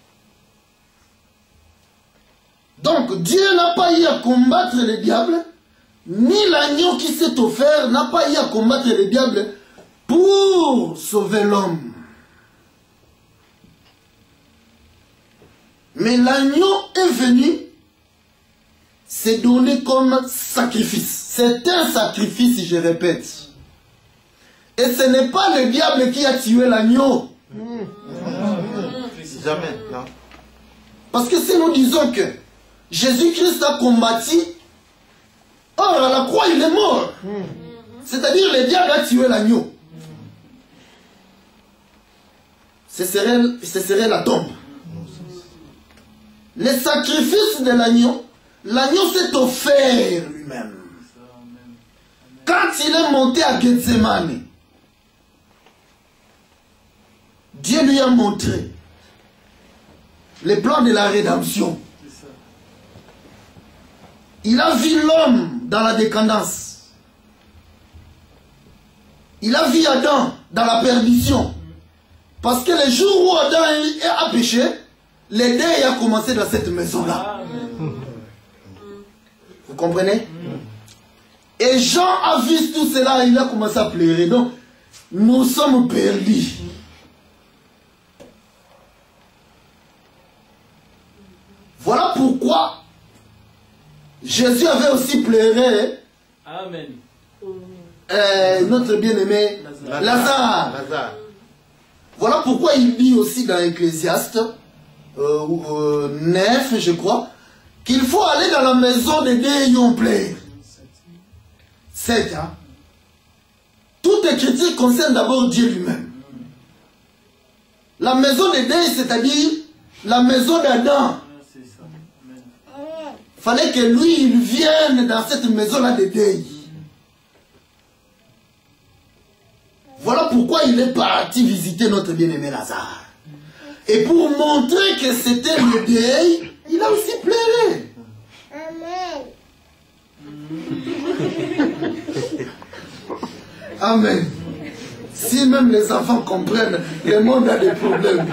Donc Dieu n'a pas eu à combattre les diables, ni l'agneau qui s'est offert n'a pas eu à combattre les diables pour sauver l'homme. Mais l'agneau est venu se donner comme sacrifice. C'est un sacrifice, je répète. Et ce n'est pas le diable qui a tué l'agneau. Jamais, non. Parce que si nous disons que Jésus-Christ a combattu, or à la croix il est mort. C'est-à-dire le diable a tué l'agneau. Ce serait la tombe. Le sacrifice de l'agneau, l'agneau s'est offert lui-même. Quand il est monté à Gethsemane, Dieu lui a montré le plan de la rédemption. Il a vu l'homme dans la décadence. Il a vu Adam dans la perdition. Parce que le jour où Adam a péché, le deuil a commencé dans cette maison-là. Vous comprenez? Et Jean a vu tout cela, il a commencé à pleurer. Donc, nous sommes perdus. Voilà pourquoi Jésus avait aussi pleuré. Amen. Notre bien-aimé Lazare. Voilà pourquoi il dit aussi dans Ecclésiaste 9, je crois, qu'il faut aller dans la maison des déions pleins. 7, hein. Toute écriture concerne d'abord Dieu lui-même. La maison des déions, c'est-à-dire la maison d'Adam. Il fallait que lui, il vienne dans cette maison-là des déions. Voilà pourquoi il est parti visiter notre bien-aimé Lazare. Et pour montrer que c'était le deuil, il a aussi pleuré. Amen. Amen. Si même les enfants comprennent, le monde a des problèmes.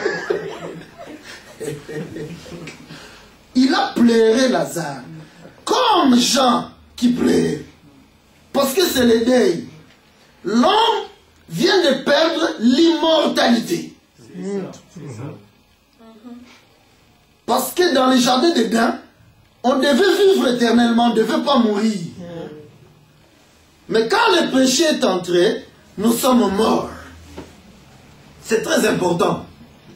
Il a pleuré Lazare. Comme Jean qui pleure. Parce que c'est le deuil. L'homme vient de perdre l'immortalité. Parce que dans le jardin d'Éden, on devait vivre éternellement, on ne devait pas mourir. Mais quand le péché est entré, nous sommes morts. C'est très important.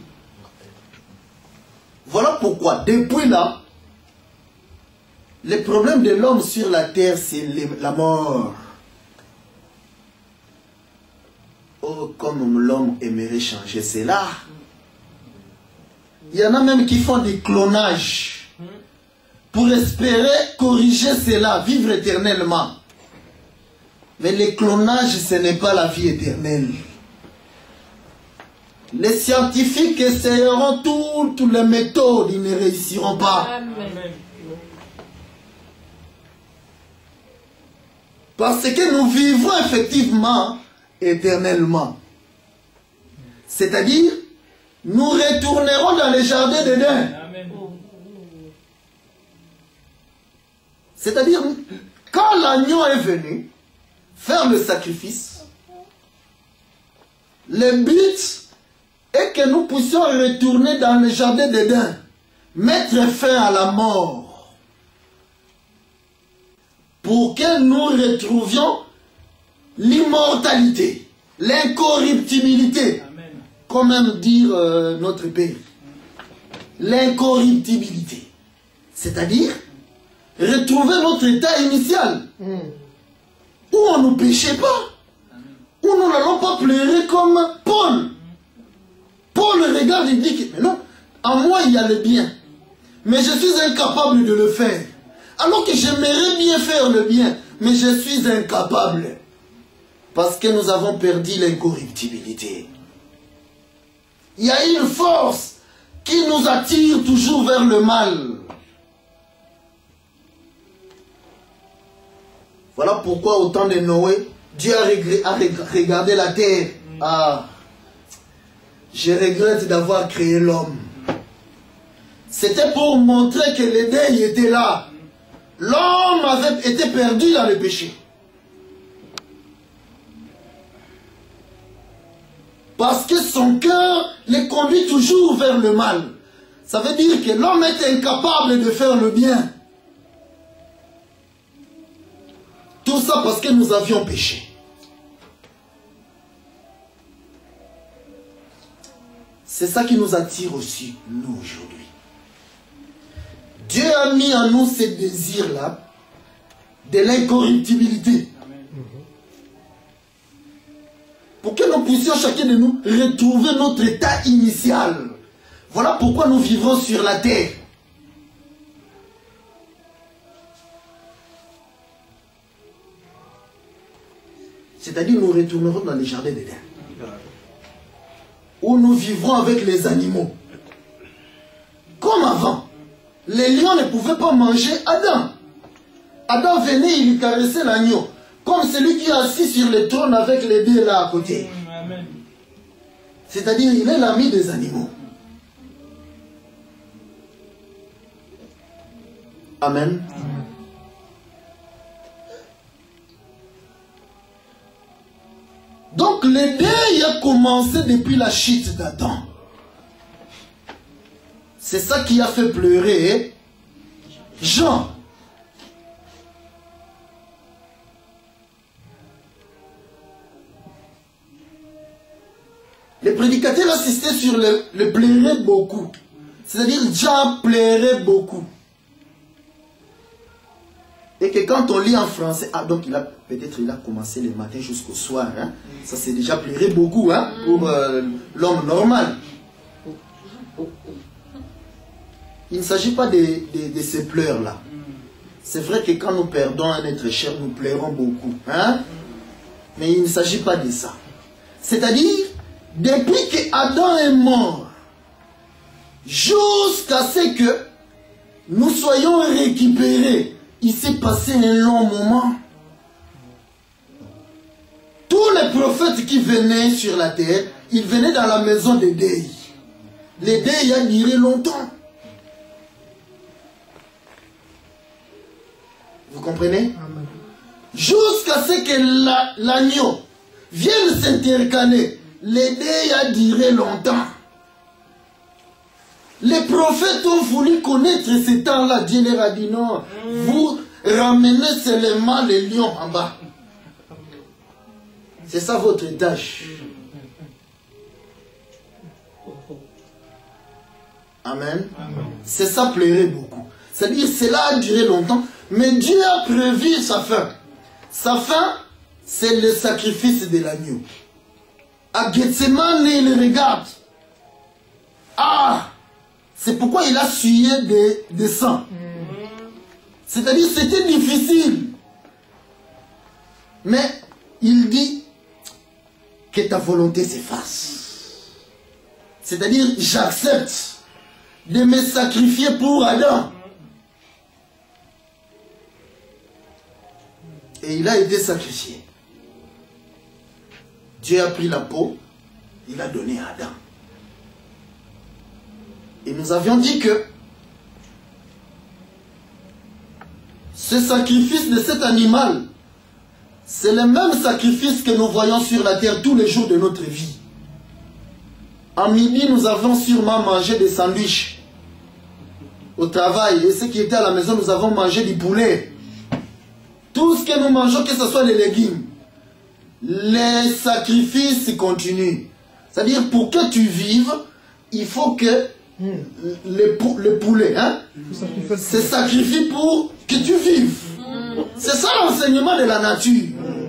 Voilà pourquoi, depuis là, le problème de l'homme sur la terre, c'est la mort. Oh, comme l'homme aimerait changer cela. Il y en a même qui font des clonages pour espérer corriger cela, vivre éternellement. Mais le clonage, ce n'est pas la vie éternelle. Les scientifiques essayeront toutes les méthodes, ils ne réussiront pas. Amen. Parce que nous vivons effectivement éternellement. C'est-à-dire, nous retournerons dans les jardins d'Éden. C'est-à-dire, quand l'agneau est venu faire le sacrifice, le but est que nous puissions retourner dans le jardin d'Éden, mettre fin à la mort, pour que nous retrouvions l'immortalité, l'incorruptibilité, comme aime dire notre Père. L'incorruptibilité. C'est-à-dire, retrouver notre état initial, où on ne péchait pas, où nous n'allons pas pleurer comme Paul. Paul regarde et dit que, mais non, en moi il y a le bien, mais je suis incapable de le faire. Alors que j'aimerais bien faire le bien, mais je suis incapable. Parce que nous avons perdu l'incorruptibilité. Il y a une force qui nous attire toujours vers le mal. Voilà pourquoi au temps de Noé, Dieu a regardé la terre. Ah, je regrette d'avoir créé l'homme. C'était pour montrer que le deuil était là. L'homme avait été perdu dans le péché. Parce que son cœur les conduit toujours vers le mal. Ça veut dire que l'homme est incapable de faire le bien. Tout ça parce que nous avions péché. C'est ça qui nous attire aussi, nous, aujourd'hui. Dieu a mis en nous ce désir-là de l'incorruptibilité. Pour que nous puissions chacun de nous retrouver notre état initial. Voilà pourquoi nous vivons sur la terre. C'est-à-dire nous retournerons dans les jardins d'Éden. Où nous vivrons avec les animaux. Comme avant. Les lions ne pouvaient pas manger Adam. Adam venait, il caressait l'agneau. Comme celui qui est assis sur le trône avec les deux là à côté. C'est-à-dire, il est l'ami des animaux. Amen. Donc, le deuil a commencé depuis la chute d'Adam. C'est ça qui a fait pleurer Jean. Les prédicateurs insistaient sur le pleurer beaucoup. C'est-à-dire, Jean pleurait beaucoup. Et que quand on lit en français, ah donc peut-être il a commencé le matin jusqu'au soir. Hein? Ça c'est déjà pleurer beaucoup hein, pour l'homme normal. Il ne s'agit pas de ces pleurs-là. C'est vrai que quand nous perdons un être cher, nous pleurons beaucoup. Hein? Mais il ne s'agit pas de ça. C'est-à-dire, depuis que Adam est mort, jusqu'à ce que nous soyons récupérés, il s'est passé un long moment. Tous les prophètes qui venaient sur la terre, ils venaient dans la maison de deuil. Le deuil a duré longtemps. Vous comprenez? Jusqu'à ce que l'agneau vienne s'intercaler. Le deuil a duré longtemps. Les prophètes ont voulu connaître ce temps-là. Dieu leur a dit non, vous ramenez seulement les lions en bas. C'est ça votre tâche. Amen. C'est ça pleurer beaucoup. C'est-à-dire cela a duré longtemps, mais Dieu a prévu sa fin. Sa fin, c'est le sacrifice de l'agneau. À Gethsemane, il regarde. Ah! C'est pourquoi il a sué des sangs. C'est-à-dire, c'était difficile. Mais il dit que ta volonté s'efface. C'est-à-dire, j'accepte de me sacrifier pour Adam. Et il a été sacrifié. Dieu a pris la peau, il a donné à Adam. Et nous avions dit que ce sacrifice de cet animal, c'est le même sacrifice que nous voyons sur la terre tous les jours de notre vie. En midi, nous avons sûrement mangé des sandwichs au travail. Et ceux qui étaient à la maison, nous avons mangé du poulet. Tout ce que nous mangeons, que ce soit les légumes, les sacrifices continuent. C'est-à-dire, pour que tu vives, il faut que le poulet se sacrifie pour que tu vives. C'est ça l'enseignement de la nature.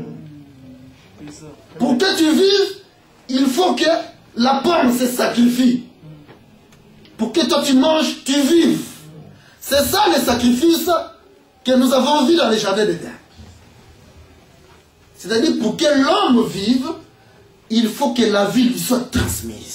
Pour que tu vives, il faut que la pomme se sacrifie. Pour que toi tu manges, tu vives. C'est ça le sacrifice que nous avons vu dans les jardins d'Éden. C'est-à-dire, pour que l'homme vive, il faut que la vie lui soit transmise.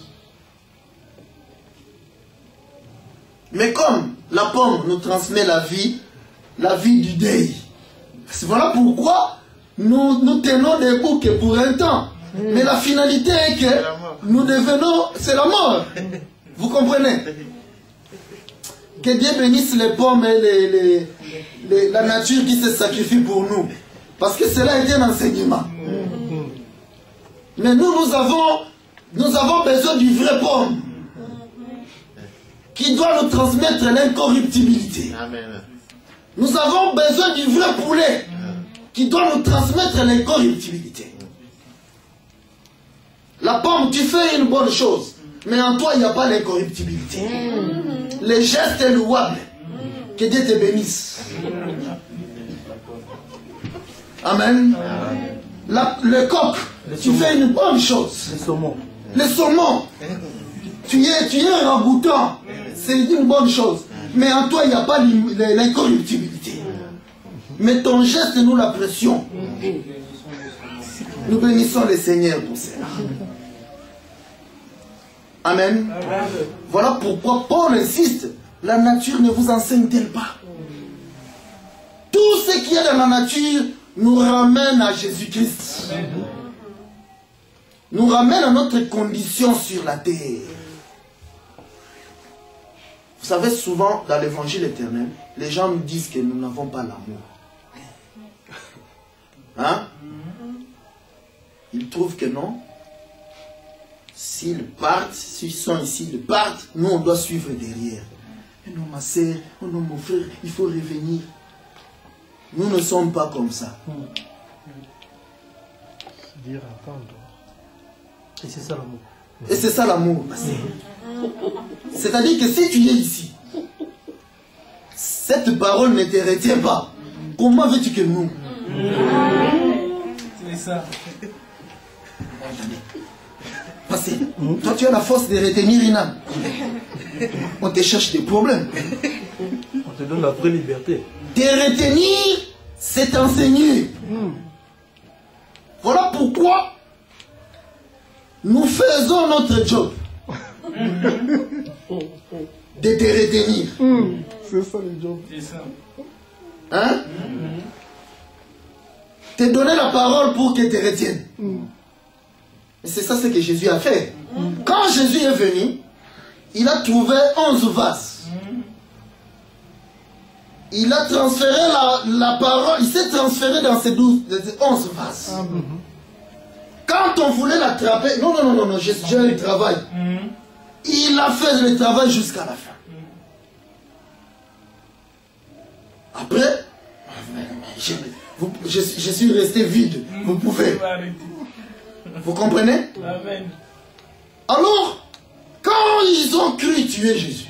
Mais comme la pomme nous transmet la vie du deuil. Voilà pourquoi nous tenons debout que pour un temps. Mais la finalité est que nous devenons... C'est la mort. Vous comprenez? Que Dieu bénisse les pommes et la nature qui se sacrifie pour nous. Parce que cela est un enseignement. Mais nous avons besoin du vrai pomme. qui doit nous transmettre l'incorruptibilité. Amen. Nous avons besoin du vrai poulet qui doit nous transmettre l'incorruptibilité. La pomme, tu fais une bonne chose, mais en toi, il n'y a pas l'incorruptibilité. Le geste est louable. Que Dieu te bénisse. Amen. Le coq, tu fais une bonne chose. Le saumon. Le saumon, tu es un raboutant. C'est une bonne chose. Mais en toi, il n'y a pas l'incorruptibilité. Mais ton geste, nous l'apprécions. Nous bénissons le Seigneur pour cela. Amen. Voilà pourquoi Paul insiste. La nature ne vous enseigne-t-elle pas? Tout ce qui est dans la nature nous ramène à Jésus-Christ. Nous ramène à notre condition sur la terre. Vous savez, souvent dans l'évangile éternel, les gens nous disent que nous n'avons pas l'amour. Hein? Ils trouvent que non. S'ils partent, s'ils sont ici, ils partent, nous on doit suivre derrière. Mais non, ma soeur, oh non, mon frère, il faut revenir. Nous ne sommes pas comme ça. Dire attendre. Et c'est ça l'amour. Et c'est ça l'amour. C'est-à-dire que si tu es ici, cette parole ne te retient pas. Comment veux-tu que nous? C'est ça. Parce que toi tu as la force de retenir une âme. On te cherche des problèmes. On te donne la vraie liberté. De retenir, c'est enseigner. Voilà pourquoi nous faisons notre job. De te retenir. C'est ça le job. C'est ça. Hein? Te donner la parole pour qu'elle te retienne. Et c'est ça ce que Jésus a fait. Quand Jésus est venu, il a trouvé 11 vases. Il a transféré la parole, il s'est transféré dans ces 11 vases. Quand on voulait l'attraper, non, j'ai un travail. Il a fait le travail jusqu'à la fin. Après, je suis resté vide. Vous pouvez. Vous comprenez? Amen. Alors, quand ils ont cru tuer Jésus,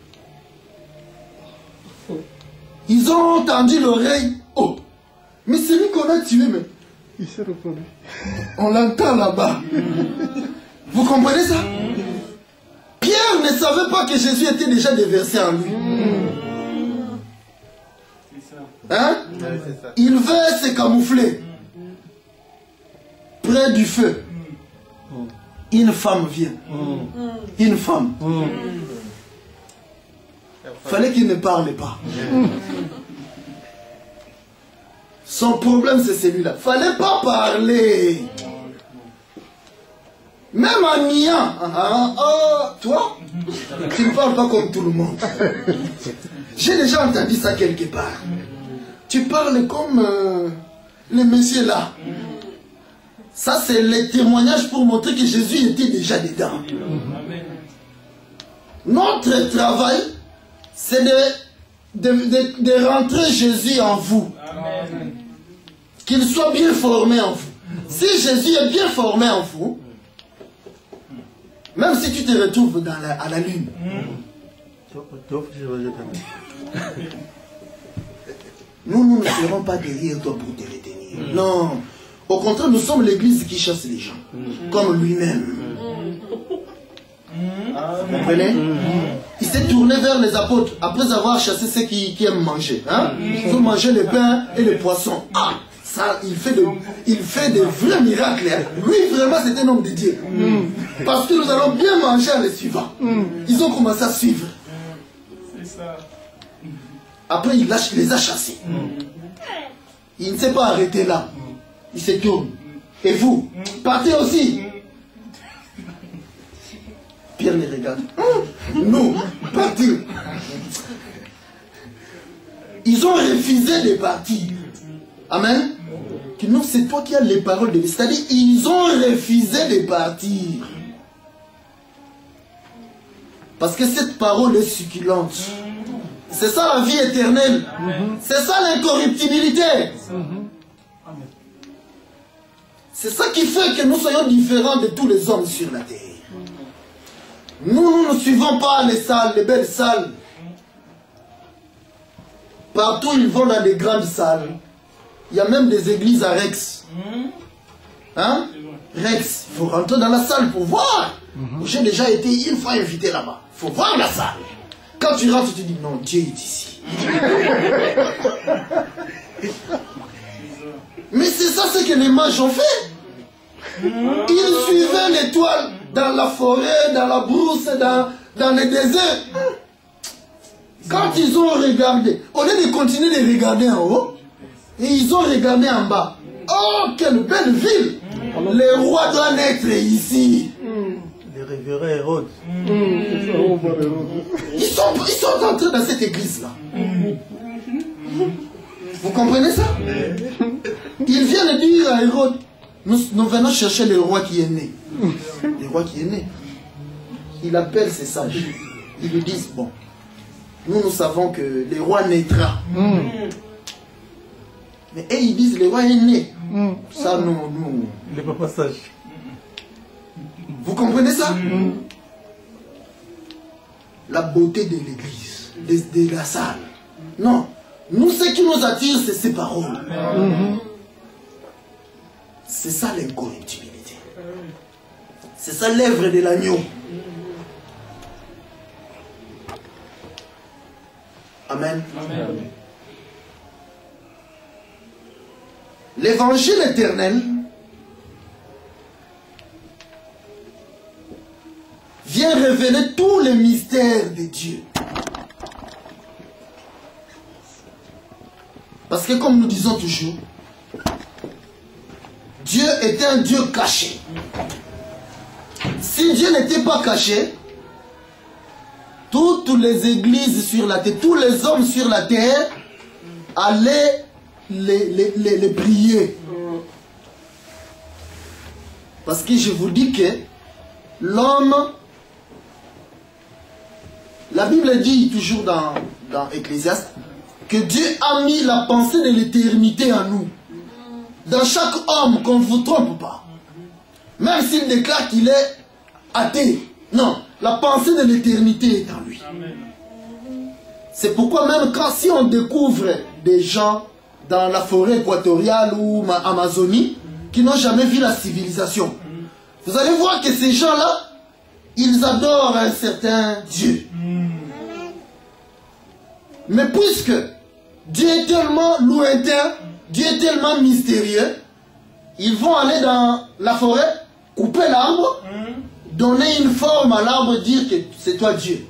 ils ont tendu l'oreille. Oh, mais celui qu'on a tué, mais Il s'est reproduit. on l'entend là-bas. Vous comprenez ça? Pierre ne savait pas que Jésus était déjà déversé en lui. C'est ça. Hein? Ouais, c'est ça. Il veut se camoufler près du feu. Une femme vient. Une femme. Fallait qu'il ne parle pas. Son problème c'est celui-là. Fallait pas parler. Même en niant. Toi, tu ne parles pas comme tout le monde. J'ai déjà entendu ça quelque part. Tu parles comme le monsieur là. Ça c'est le témoignage pour montrer que Jésus était déjà dedans. Notre travail, c'est de rentrer Jésus en vous. Amen. Qu'il soit bien formé en vous. Si Jésus est bien formé en vous, même si tu te retrouves à la lune, nous ne serons pas derrière toi pour te retenir. Non. Au contraire, nous sommes l'église qui chasse les gens. Comme lui-même. Vous comprenez? Il s'est tourné vers les apôtres après avoir chassé ceux qui aiment manger. Hein? Il faut manger le pain et le poisson. Ah, ça, il fait de vrais miracles. Hein? Lui, vraiment, c'est un homme de Dieu. Parce que nous allons bien manger les suivants. Ils ont commencé à suivre. C'est ça. Après, il les a chassés. Il ne s'est pas arrêté là. Il se tourne. Et vous, partez aussi. Pierre les regarde. Nous, partir. Ils ont refusé de partir. Amen. Que non, c'est toi qui as les paroles de Dieu. C'est-à-dire, ils ont refusé de partir. Parce que cette parole est succulente. C'est ça la vie éternelle. C'est ça l'incorruptibilité. C'est ça qui fait que nous soyons différents de tous les hommes sur la terre. Nous ne suivons pas les salles, les belles salles. Partout ils vont dans des grandes salles. Il y a même des églises à Rex. Hein? Rex, il faut rentrer dans la salle pour voir. J'ai déjà été une fois invité là-bas. Il faut voir la salle. Quand tu rentres, tu te dis non, Dieu est ici. Mais c'est ça ce que les mages ont fait. Ils suivaient l'étoile dans la forêt, dans la brousse, dans le désert. Quand ils ont regardé, au lieu de continuer de regarder en haut, et ils ont regardé en bas. Oh, quelle belle ville! Le roi doit naître ici. Les révérends Hérode. Ils sont entrés dans cette église-là. Vous comprenez ça? Ils viennent dire à Hérode, nous venons chercher le roi qui est né. Le roi qui est né. Il appelle ses sages. Ils lui disent, bon, nous savons que le roi naîtra. Mais eux, ils disent, le roi est né. Ça, nous... Il n'est pas sage. Vous comprenez ça? La beauté de l'église, de la salle. Non. Nous, ce qui nous attire, c'est ces paroles. C'est ça l'incorruptibilité. C'est ça l'œuvre de l'agneau. Amen. L'évangile éternel vient révéler tous les mystères de Dieu. Parce que comme nous disons toujours, Dieu était un Dieu caché. Si Dieu n'était pas caché, toutes les églises sur la terre, tous les hommes sur la terre allaient les prier. Parce que je vous dis que l'homme, la Bible dit toujours dans Ecclésiaste, que Dieu a mis la pensée de l'éternité en nous. Dans chaque homme, qu'on ne vous trompe pas. Même s'il déclare qu'il est athée. Non, la pensée de l'éternité est en lui. C'est pourquoi même si on découvre des gens dans la forêt équatoriale ou Amazonie qui n'ont jamais vu la civilisation, vous allez voir que ces gens-là, ils adorent un certain Dieu. Mais puisque Dieu est tellement lointain, Dieu est tellement mystérieux, ils vont aller dans la forêt, couper l'arbre, donner une forme à l'arbre, dire que c'est toi Dieu.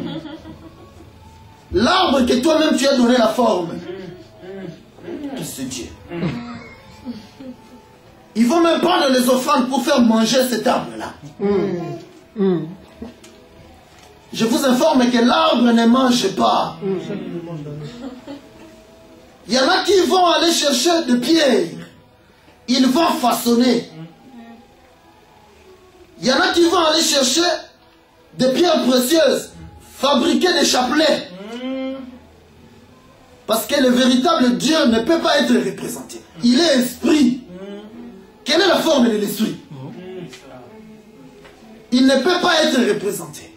L'arbre que toi-même tu as donné la forme, c'est Dieu. Ils vont même prendre les offrandes pour faire manger cet arbre-là. Je vous informe que l'arbre ne mange pas. Il y en a qui vont aller chercher des pierres. Ils vont façonner. Il y en a qui vont aller chercher des pierres précieuses, fabriquer des chapelets. Parce que le véritable Dieu ne peut pas être représenté. Il est esprit. Quelle est la forme de l'esprit? Il ne peut pas être représenté.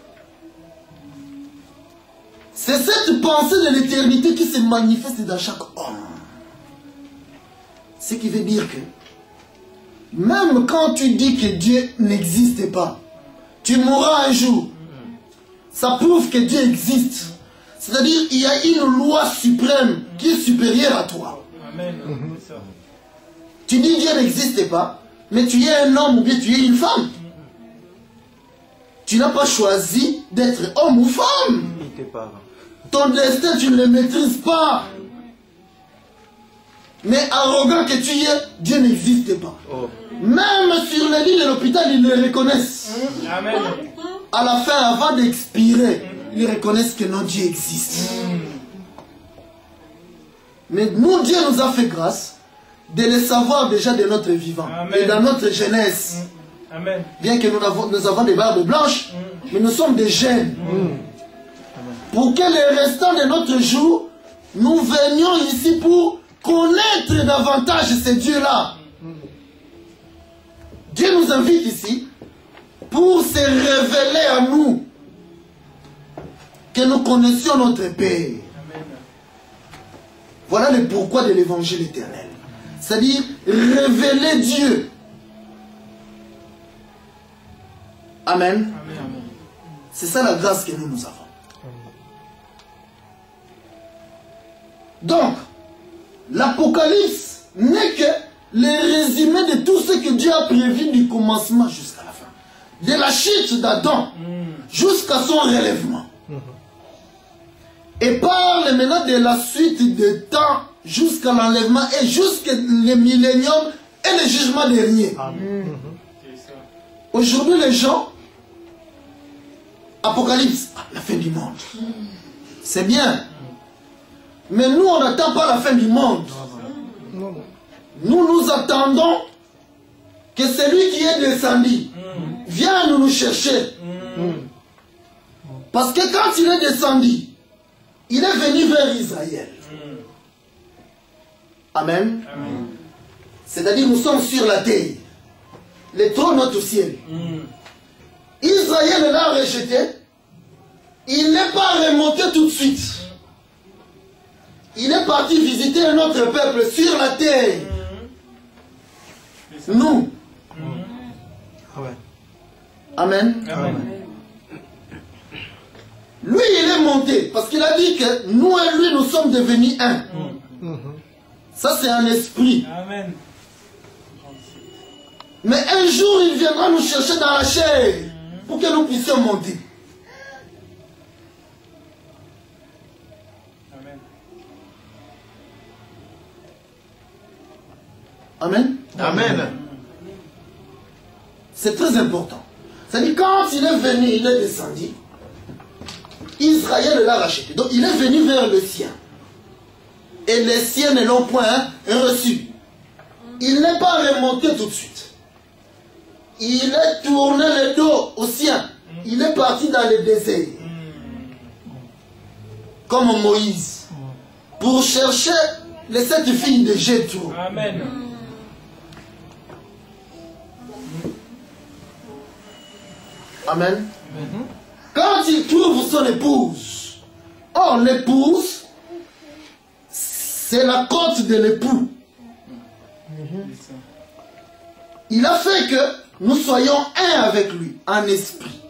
C'est cette pensée de l'éternité qui se manifeste dans chaque homme. Ce qui veut dire que même quand tu dis que Dieu n'existe pas, tu mourras un jour. Ça prouve que Dieu existe. C'est-à-dire qu'il y a une loi suprême qui est supérieure à toi. Amen. Tu dis Dieu n'existe pas, mais tu es un homme ou bien tu es une femme. Tu n'as pas choisi d'être homme ou femme. Ton destin, tu ne le maîtrises pas. Mais arrogant que tu es, Dieu n'existe pas. Même sur le lit de l'hôpital, ils le reconnaissent. Amen. À la fin, avant d'expirer, ils reconnaissent que non, Dieu existe. Mais nous, Dieu nous a fait grâce de le savoir déjà de notre vivant. Amen. Et dans notre jeunesse. Amen. Bien que nous avons des barbes blanches, Mais nous sommes des jeunes. Pour que les restants de notre jour, nous venions ici pour connaître davantage ce Dieu-là. Dieu nous invite ici pour se révéler à nous. Que nous connaissions notre Père. Voilà le pourquoi de l'évangile éternel. C'est-à-dire révéler Dieu. Amen. C'est ça la grâce que nous avons. Donc, l'Apocalypse n'est que le résumé de tout ce que Dieu a prévu du commencement jusqu'à la fin. De la chute d'Adam jusqu'à son relèvement. Et parle maintenant de la suite des temps jusqu'à l'enlèvement et jusqu'au millénium et le jugement dernier. Aujourd'hui, les gens, Apocalypse, la fin du monde. C'est bien. Mais nous, on n'attend pas la fin du monde. Nous attendons que celui qui est descendu vienne nous chercher. Parce que quand il est descendu, il est venu vers Israël. Amen. C'est-à-dire nous sommes sur la terre. Le trône est au ciel. Israël l'a rejeté. Il n'est pas remonté tout de suite. Il est parti visiter un autre peuple sur la terre. Nous. Amen. Lui, il est monté parce qu'il a dit que nous et lui, nous sommes devenus un. Ça, c'est un esprit. Amen. Mais un jour, il viendra nous chercher dans la chair pour que nous puissions monter. Amen. Amen. C'est très important. C'est-à-dire, quand il est venu, il est descendu. Israël l'a racheté. Donc, il est venu vers le sien. Et les siens ne l'ont point reçu. Il n'est pas remonté tout de suite. Il est tourné le dos au sien. Il est parti dans le désert. Comme Moïse. Pour chercher les 7 filles de Jéthro. Amen. Amen. Quand il trouve son épouse, or l'épouse, c'est la côte de l'époux. Il a fait que nous soyons un avec lui, en esprit.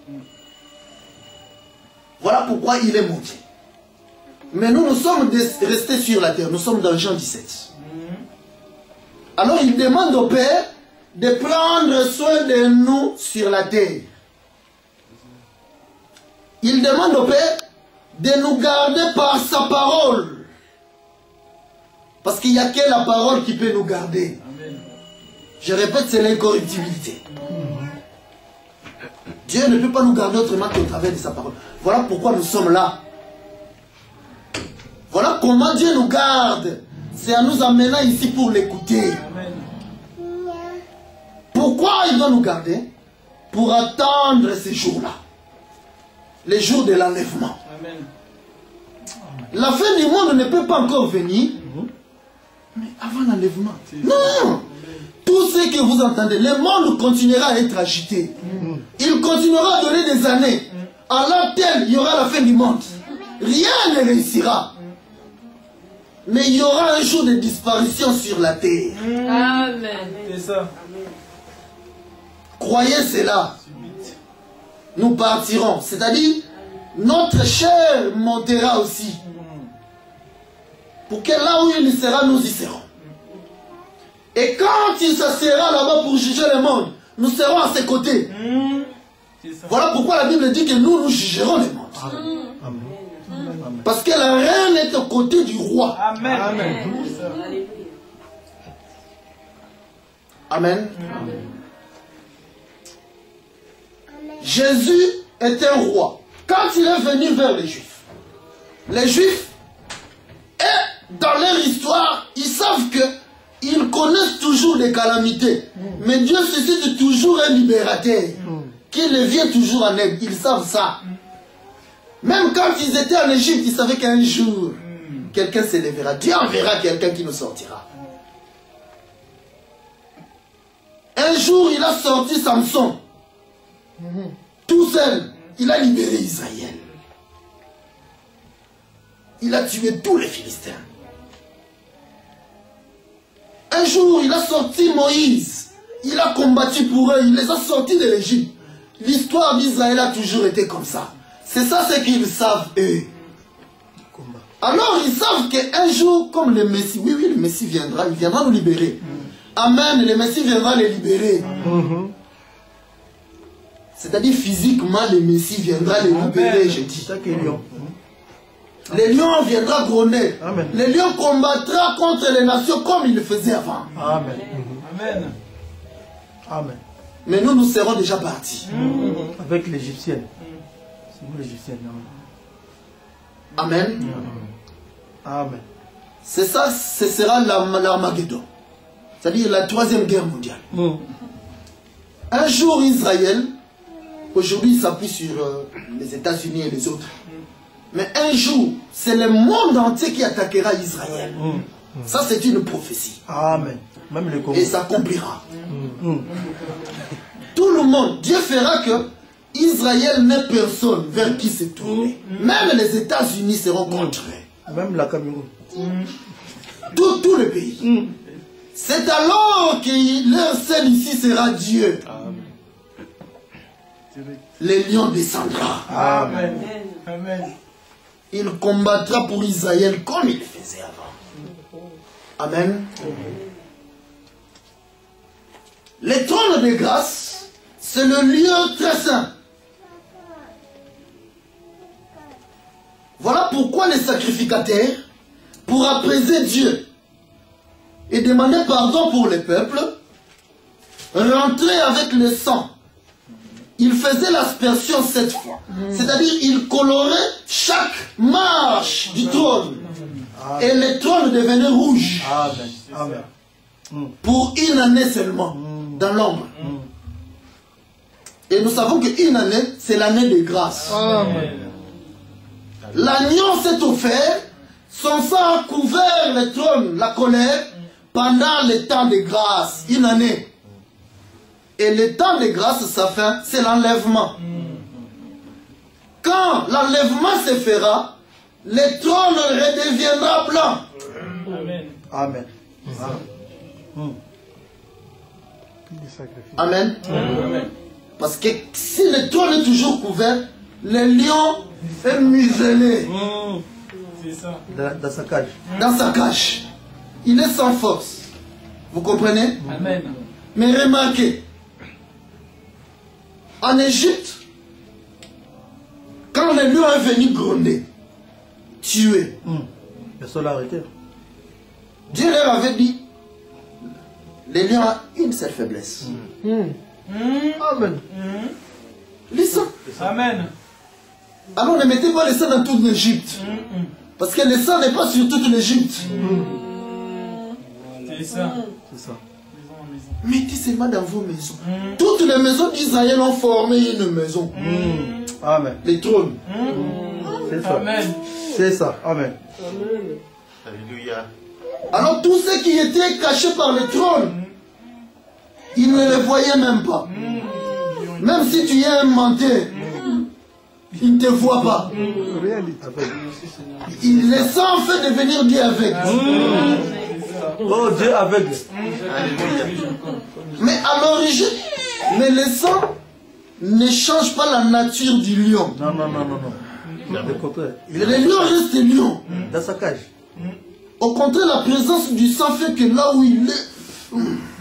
Voilà pourquoi il est monté. Mais nous sommes restés sur la terre. Nous sommes dans Jean 17. Alors il demande au Père de prendre soin de nous sur la terre. Il demande au Père de nous garder par sa parole. Parce qu'il n'y a que la parole qui peut nous garder. Amen. Je répète, c'est l'incorruptibilité. Dieu ne peut pas nous garder autrement qu'au travers de sa parole. Voilà pourquoi nous sommes là. Voilà comment Dieu nous garde. C'est en nous amenant ici pour l'écouter. Pourquoi il doit nous garder? Pour attendre ces jours-là. Les jours de l'enlèvement. La fin du monde ne peut pas encore venir. Mais avant l'enlèvement. Non. Tout ce que vous entendez, le monde continuera à être agité. Il continuera à donner des années. En l'an tel, il y aura la fin du monde. Rien ne réussira. Mais il y aura un jour de disparition sur la terre. Amen. C'est ça. Croyez cela. Nous partirons. C'est-à-dire, notre chair montera aussi. Pour que là où il sera, nous y serons. Et quand il s'assiera là-bas pour juger le monde, nous serons à ses côtés. Voilà pourquoi la Bible dit que nous jugerons le monde. Parce que la reine est aux côtés du roi. Amen. Amen. Jésus est un roi. Quand il est venu vers les Juifs, et dans leur histoire, ils savent que ils connaissent toujours des calamités. Mais Dieu suscite toujours un libérateur. qu'il les vient toujours en aide. Ils savent ça. Même quand ils étaient en Égypte, ils savaient qu'un jour, quelqu'un s'élèvera. Dieu enverra quelqu'un qui nous sortira. Un jour, il a sorti Samson. Tout seul, il a libéré Israël. Il a tué tous les Philistins. Un jour, il a sorti Moïse. Il a combattu pour eux. Il les a sortis de l'Égypte. L'histoire d'Israël a toujours été comme ça. C'est ça ce qu'ils savent, eux. Alors, ils savent qu'un jour, comme le Messie, oui, le Messie viendra, il viendra nous libérer. Amen, le Messie viendra les libérer. C'est-à-dire, physiquement, le Messie viendra les libérer, je dis. Les lions viendra gronder. Les lions combattra contre les nations comme il le faisait avant. Amen. Amen. Amen. Mais nous serons déjà partis. Avec l'Égyptienne. C'est vous l'Égyptienne. Amen. Amen. C'est ça, ce sera l'Armageddon. C'est-à-dire la 3e guerre mondiale. Un jour, Israël, aujourd'hui, il s'appuie sur les États-Unis et les autres. Mais un jour, c'est le monde entier qui attaquera Israël. Ça, c'est une prophétie. Amen. Même les et s'accomplira. Tout le monde, Dieu fera que Israël n'ait personne vers qui se tourner. Même les États-Unis seront contre eux. Même la Cameroun. Tout le pays. C'est alors que leur seul ici sera Dieu. Les lions descendra. Amen. Amen. Il combattra pour Israël comme il le faisait avant. Amen. Les trônes de grâce, c'est le lieu très saint. Voilà pourquoi les sacrificateurs, pour apaiser Dieu et demander pardon pour les peuples, rentraient avec le sang. Il faisait l'aspersion 7 fois. C'est-à-dire, il colorait chaque marche du trône. Et le trône devenait rouge. Amen. Pour une année seulement, dans l'ombre. Et nous savons qu'une année, c'est l'année de grâce. L'agneau s'est offert, son sang a couvert le trône, la colère, pendant le temps de grâce, une année. Et le temps de grâce, sa fin, c'est l'enlèvement. Quand l'enlèvement se fera, le trône redeviendra blanc. Amen. Amen. Parce que si le trône est toujours couvert, le lion est muselé. Dans sa cage. Dans sa cage. Il est sans force. Vous comprenez? Amen. Mais remarquez, en Égypte, quand le lion est venu gronder, tuer, le sol a arrêté. Dieu leur avait dit, le lion a une seule faiblesse. Amen. Le sang. Amen. Alors ne mettez pas le sang dans toute l'Égypte. Parce que le sang n'est pas sur toute l'Égypte. C'est ça. C'est ça. Mettez seulement dans vos maisons. Toutes les maisons d'Israël ont formé une maison. Amen. Les trônes. C'est ça. Amen. C'est ça. Amen. Alléluia. Alors tous ceux qui étaient cachés par le trône, ils ne les voyaient même pas. Même si tu es un menteur, ils ne te voient pas. Il les sang fait devenir Dieu avec. Oh, Dieu aveugle. Mais à l'origine, mais le sang ne change pas la nature du lion. Non. Le contraire. Le lion reste lion. Dans sa cage. Au contraire, la présence du sang fait que là où il est,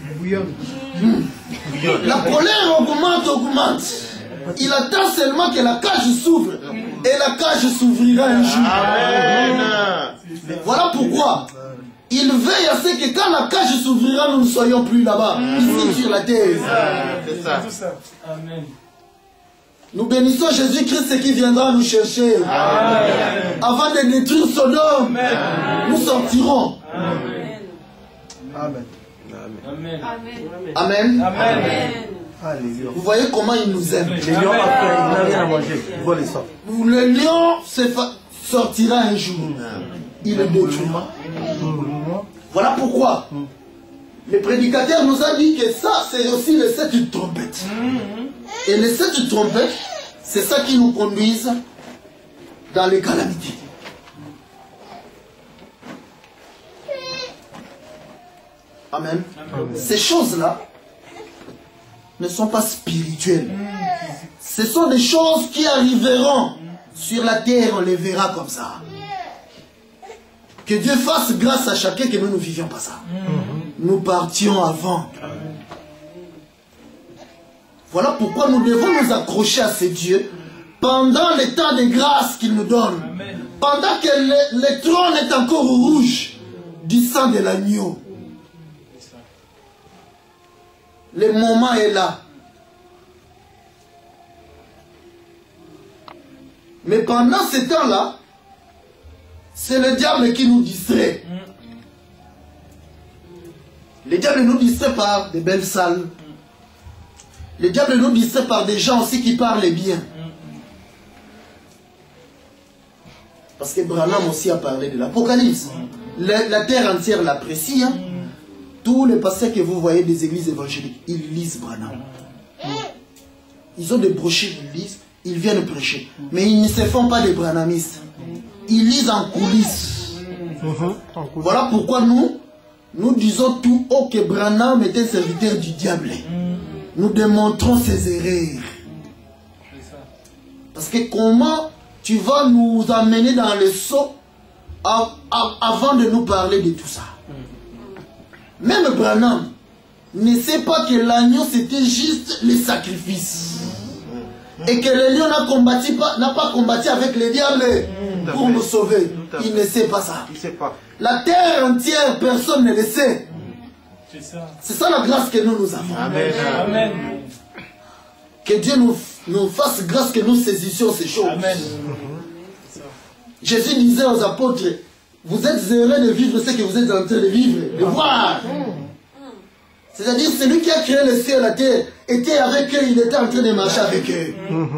la colère augmente. Il attend seulement que la cage s'ouvre. Et la cage s'ouvrira un jour. Amen. Voilà pourquoi il veille à ce que quand la cage s'ouvrira, nous ne soyons plus là-bas, ici sur la terre. C'est ça. Amen. Nous bénissons Jésus-Christ qui viendra nous chercher. Avant de détruire Sodome, nous sortirons. Amen. Amen. Amen. Amen. Alléluia. Vous voyez comment il nous aime. Les lions, après, il n'a rien à manger. Il voit les sorts. Le lion sortira un jour. Il le détruira. Voilà pourquoi le prédicateur nous a dit que ça, c'est aussi les 7 trompettes. Et les 7 trompettes, c'est ça qui nous conduisent dans les calamités. Amen. Ces choses-là ne sont pas spirituelles. Ce sont des choses qui arriveront sur la terre, on les verra comme ça. Que Dieu fasse grâce à chacun que nous ne vivions pas ça. Nous partions avant. Voilà pourquoi nous devons nous accrocher à ce Dieu pendant les temps de grâce qu'il nous donne. Pendant que le trône est encore rouge du sang de l'agneau. Le moment est là. Mais pendant ce temps-là, c'est le diable qui nous distrait. Le diable nous distrait par des belles salles. Le diable nous distrait par des gens aussi qui parlent bien. Parce que Branham aussi a parlé de l'Apocalypse. La terre entière l'apprécie. Hein? Tous les pasteurs que vous voyez des églises évangéliques, ils lisent Branham. Ils ont des brochures, ils lisent, ils viennent prêcher. Mais ils ne se font pas des branhamistes. Ils lisent en coulisses. Voilà pourquoi nous disons tout haut que Branham était serviteur du diable. Nous démontrons ses erreurs. Parce que comment tu vas nous amener dans le seau avant de nous parler de tout ça? Même Branham ne sait pas que l'agneau c'était juste le sacrifice. Et que le lion n'a pas combattu avec le diable pour nous sauver. Il ne sait pas ça. Il sait pas. La terre entière, personne ne le sait. C'est ça la grâce que nous avons. Amen. Amen. Que Dieu nous fasse grâce que nous saisissions ces choses. Amen. Jésus disait aux apôtres, vous êtes heureux de vivre ce que vous êtes en train de vivre, de voir. C'est-à-dire, celui qui a créé le ciel et la terre était avec eux, il était en train de marcher avec eux.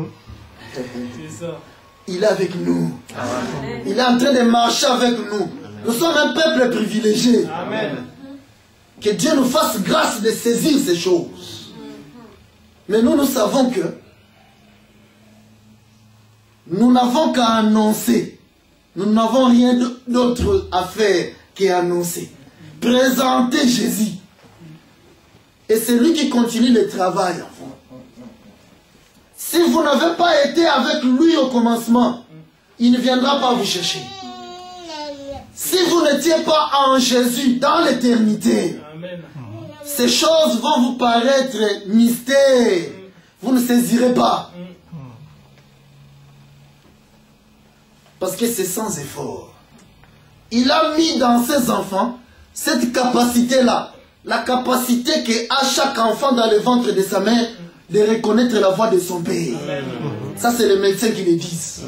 Il est avec nous. Il est en train de marcher avec nous. Nous sommes un peuple privilégié. Amen. Que Dieu nous fasse grâce de saisir ces choses. Mais nous savons que nous n'avons qu'à annoncer. Nous n'avons rien d'autre à faire qu'annoncer. Présenter Jésus. Et c'est lui qui continue le travail en vous. Si vous n'avez pas été avec lui au commencement, il ne viendra pas vous chercher. Si vous n'étiez pas en Jésus dans l'éternité, ces choses vont vous paraître mystères. Vous ne saisirez pas. Parce que c'est sans effort. Il a mis dans ses enfants cette capacité-là. La capacité qu'à chaque enfant dans le ventre de sa mère de reconnaître la voix de son père. Ça, c'est les médecins qui le disent.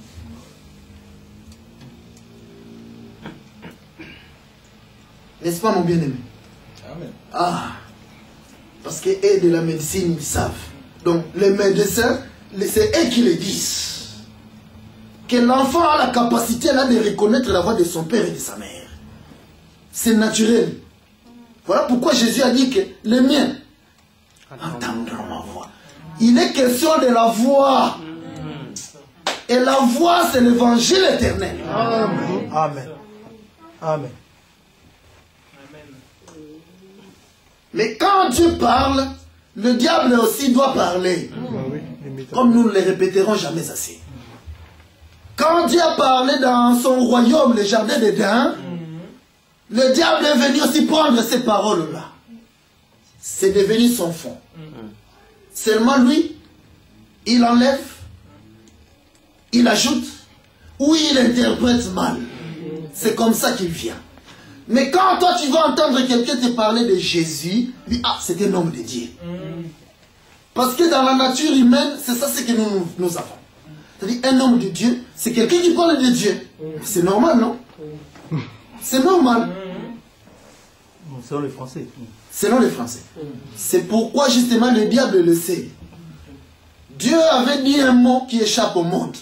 N'est-ce pas, mon bien-aimé? Ah, parce qu'eux de la médecine, ils savent. Donc, les médecins, c'est eux qui le disent. Que l'enfant a la capacité là de reconnaître la voix de son père et de sa mère. C'est naturel. Voilà pourquoi Jésus a dit que les miens entendront ma voix. Il est question de la voix. Et la voix, c'est l'évangile éternel. Amen. Amen. Amen. Mais quand Dieu parle, le diable aussi doit parler. Comme nous ne le répéterons jamais assez. Quand Dieu a parlé dans son royaume, le jardin d'Éden, le diable est venu aussi prendre ces paroles-là. C'est devenu son fond. Seulement lui, il enlève, il ajoute, ou il interprète mal. C'est comme ça qu'il vient. Mais quand toi tu vas entendre quelqu'un te parler de Jésus, lui, ah, c'est un homme de Dieu. Parce que dans la nature humaine, c'est ça ce que nous avons. C'est-à-dire, un homme de Dieu, c'est quelqu'un qui parle de Dieu. C'est normal, non? C'est normal. Selon les Français. Selon les Français. C'est pourquoi justement le diable le sait. Dieu avait dit un mot qui échappe au monde.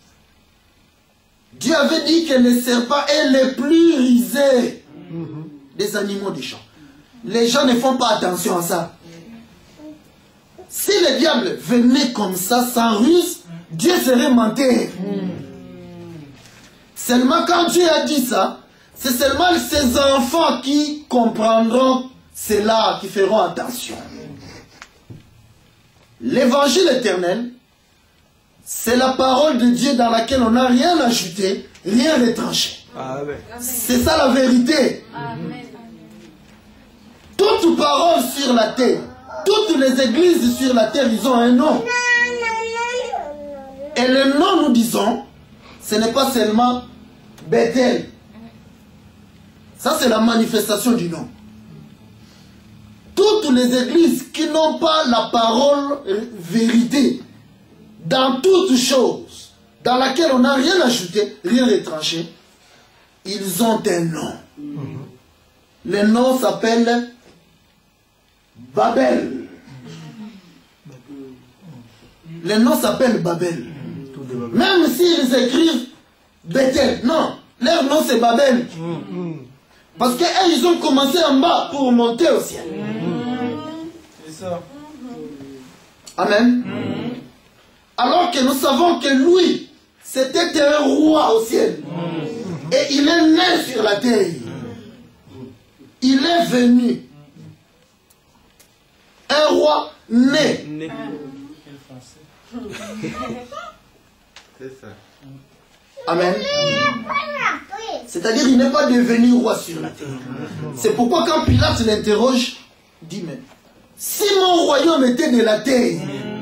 Dieu avait dit que le serpent est le plus rusé des animaux des champs. Les gens ne font pas attention à ça. Si le diable venait comme ça, sans ruse, Dieu serait menteur. Seulement quand Dieu a dit ça, c'est seulement ses enfants qui comprendront cela, qui feront attention. L'évangile éternel, c'est la parole de Dieu dans laquelle on n'a rien ajouté, rien retranché. C'est ça la vérité. Amen. Toute parole sur la terre, toutes les églises sur la terre, ils ont un nom. Et le nom, nous disons, ce n'est pas seulement Bethel. Ça, c'est la manifestation du nom. Toutes les églises qui n'ont pas la parole vérité, dans toutes choses, dans laquelle on n'a rien ajouté, rien retranché, ils ont un nom. Le nom s'appelle Babel. Le nom s'appelle Babel. Même s'ils écrivent Bethel, non, leur nom c'est Babel. Parce qu'ils ont commencé en bas pour monter au ciel. C'est ça. Amen. Alors que nous savons que lui, c'était un roi au ciel. Et il est né sur la terre. Il est venu. Un roi né. C'est ça. Amen. C'est-à-dire il n'est pas devenu roi sur la terre. C'est pourquoi quand Pilate l'interroge, il dit, mais si mon royaume était de la terre,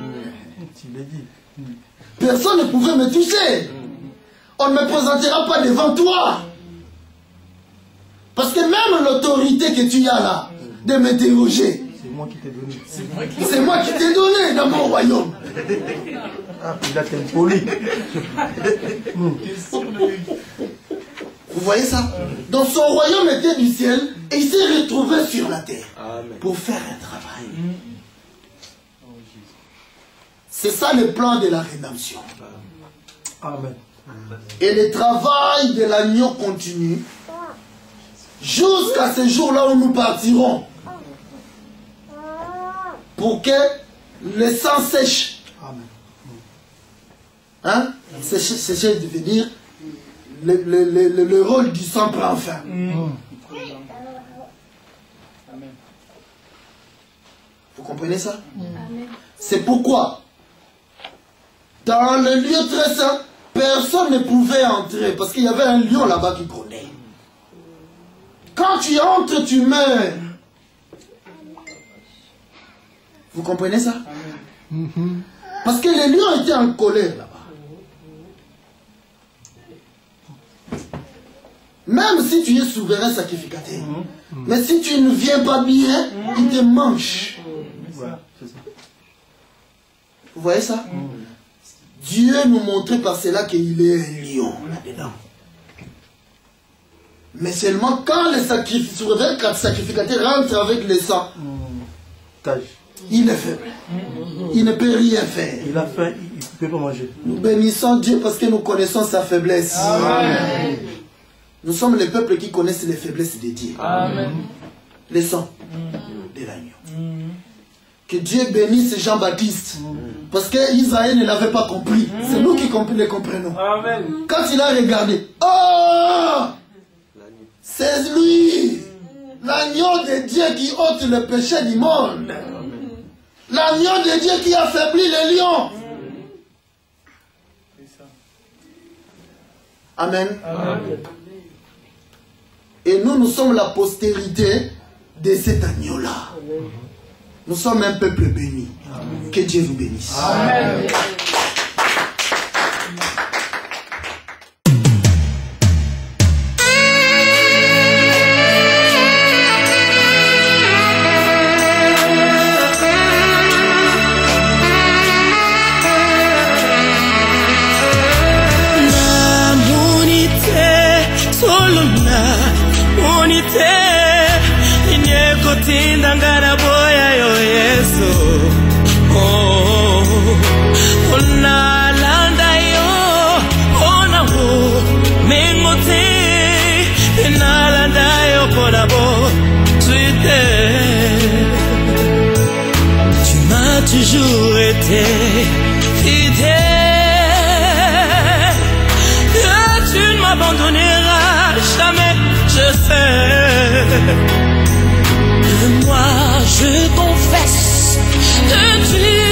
personne ne pouvait me toucher. On ne me présentera pas devant toi. Parce que même l'autorité que tu as là, de m'interroger, c'est moi qui t'ai donné. c'est moi qui t'ai donné dans mon royaume. Ah, il a été poli. Vous voyez ça? Donc son royaume était du ciel et il s'est retrouvé sur la terre. Amen. Pour faire un travail. C'est ça le plan de la rédemption. Amen. Et le travail de l'agneau continue jusqu'à ce jour-là où nous partirons. Pour que le sang sèche. Amen. Hein? Sécher de dire le rôle du sang prend fin. Vous comprenez ça? C'est pourquoi dans le lieu très saint, personne ne pouvait entrer parce qu'il y avait un lion là-bas qui grondait. Quand tu entres, tu meurs. Vous comprenez ça? Parce que les lions étaient en colère là-bas. Même si tu es souverain sacrificateur, mais si tu ne viens pas bien, il te mange. Vous voyez ça? Dieu nous montrait par cela qu'il est un lion là-dedans. Mais seulement quand le sacrificateur rentre avec le sang, il est faible. Il ne peut rien faire. Il a faim, il ne peut pas manger. Nous bénissons Dieu parce que nous connaissons sa faiblesse. Amen. Nous sommes les peuples qui connaissent les faiblesses de Dieu. Amen. Le sang de l'agneau. Que Dieu bénisse Jean-Baptiste. Parce qu'Israël ne l'avait pas compris. C'est nous qui le comprenons. Amen. Quand il a regardé, oh, c'est lui, l'agneau de Dieu qui ôte le péché du monde. L'agneau de Dieu qui affaiblit les lions. Amen. Amen. Et nous sommes la postérité de cet agneau-là. Nous sommes un peuple béni. Amen. Que Dieu vous bénisse. Amen. Unité, Tinda ngana boya yo Yesu. Oh, ona landa yo, ona wo, mengote, na landa yo korabo, suite. Tu m'as toujours été fidèle, que tu ne m'abandonneras jamais, je sais. Moi je confesse que tu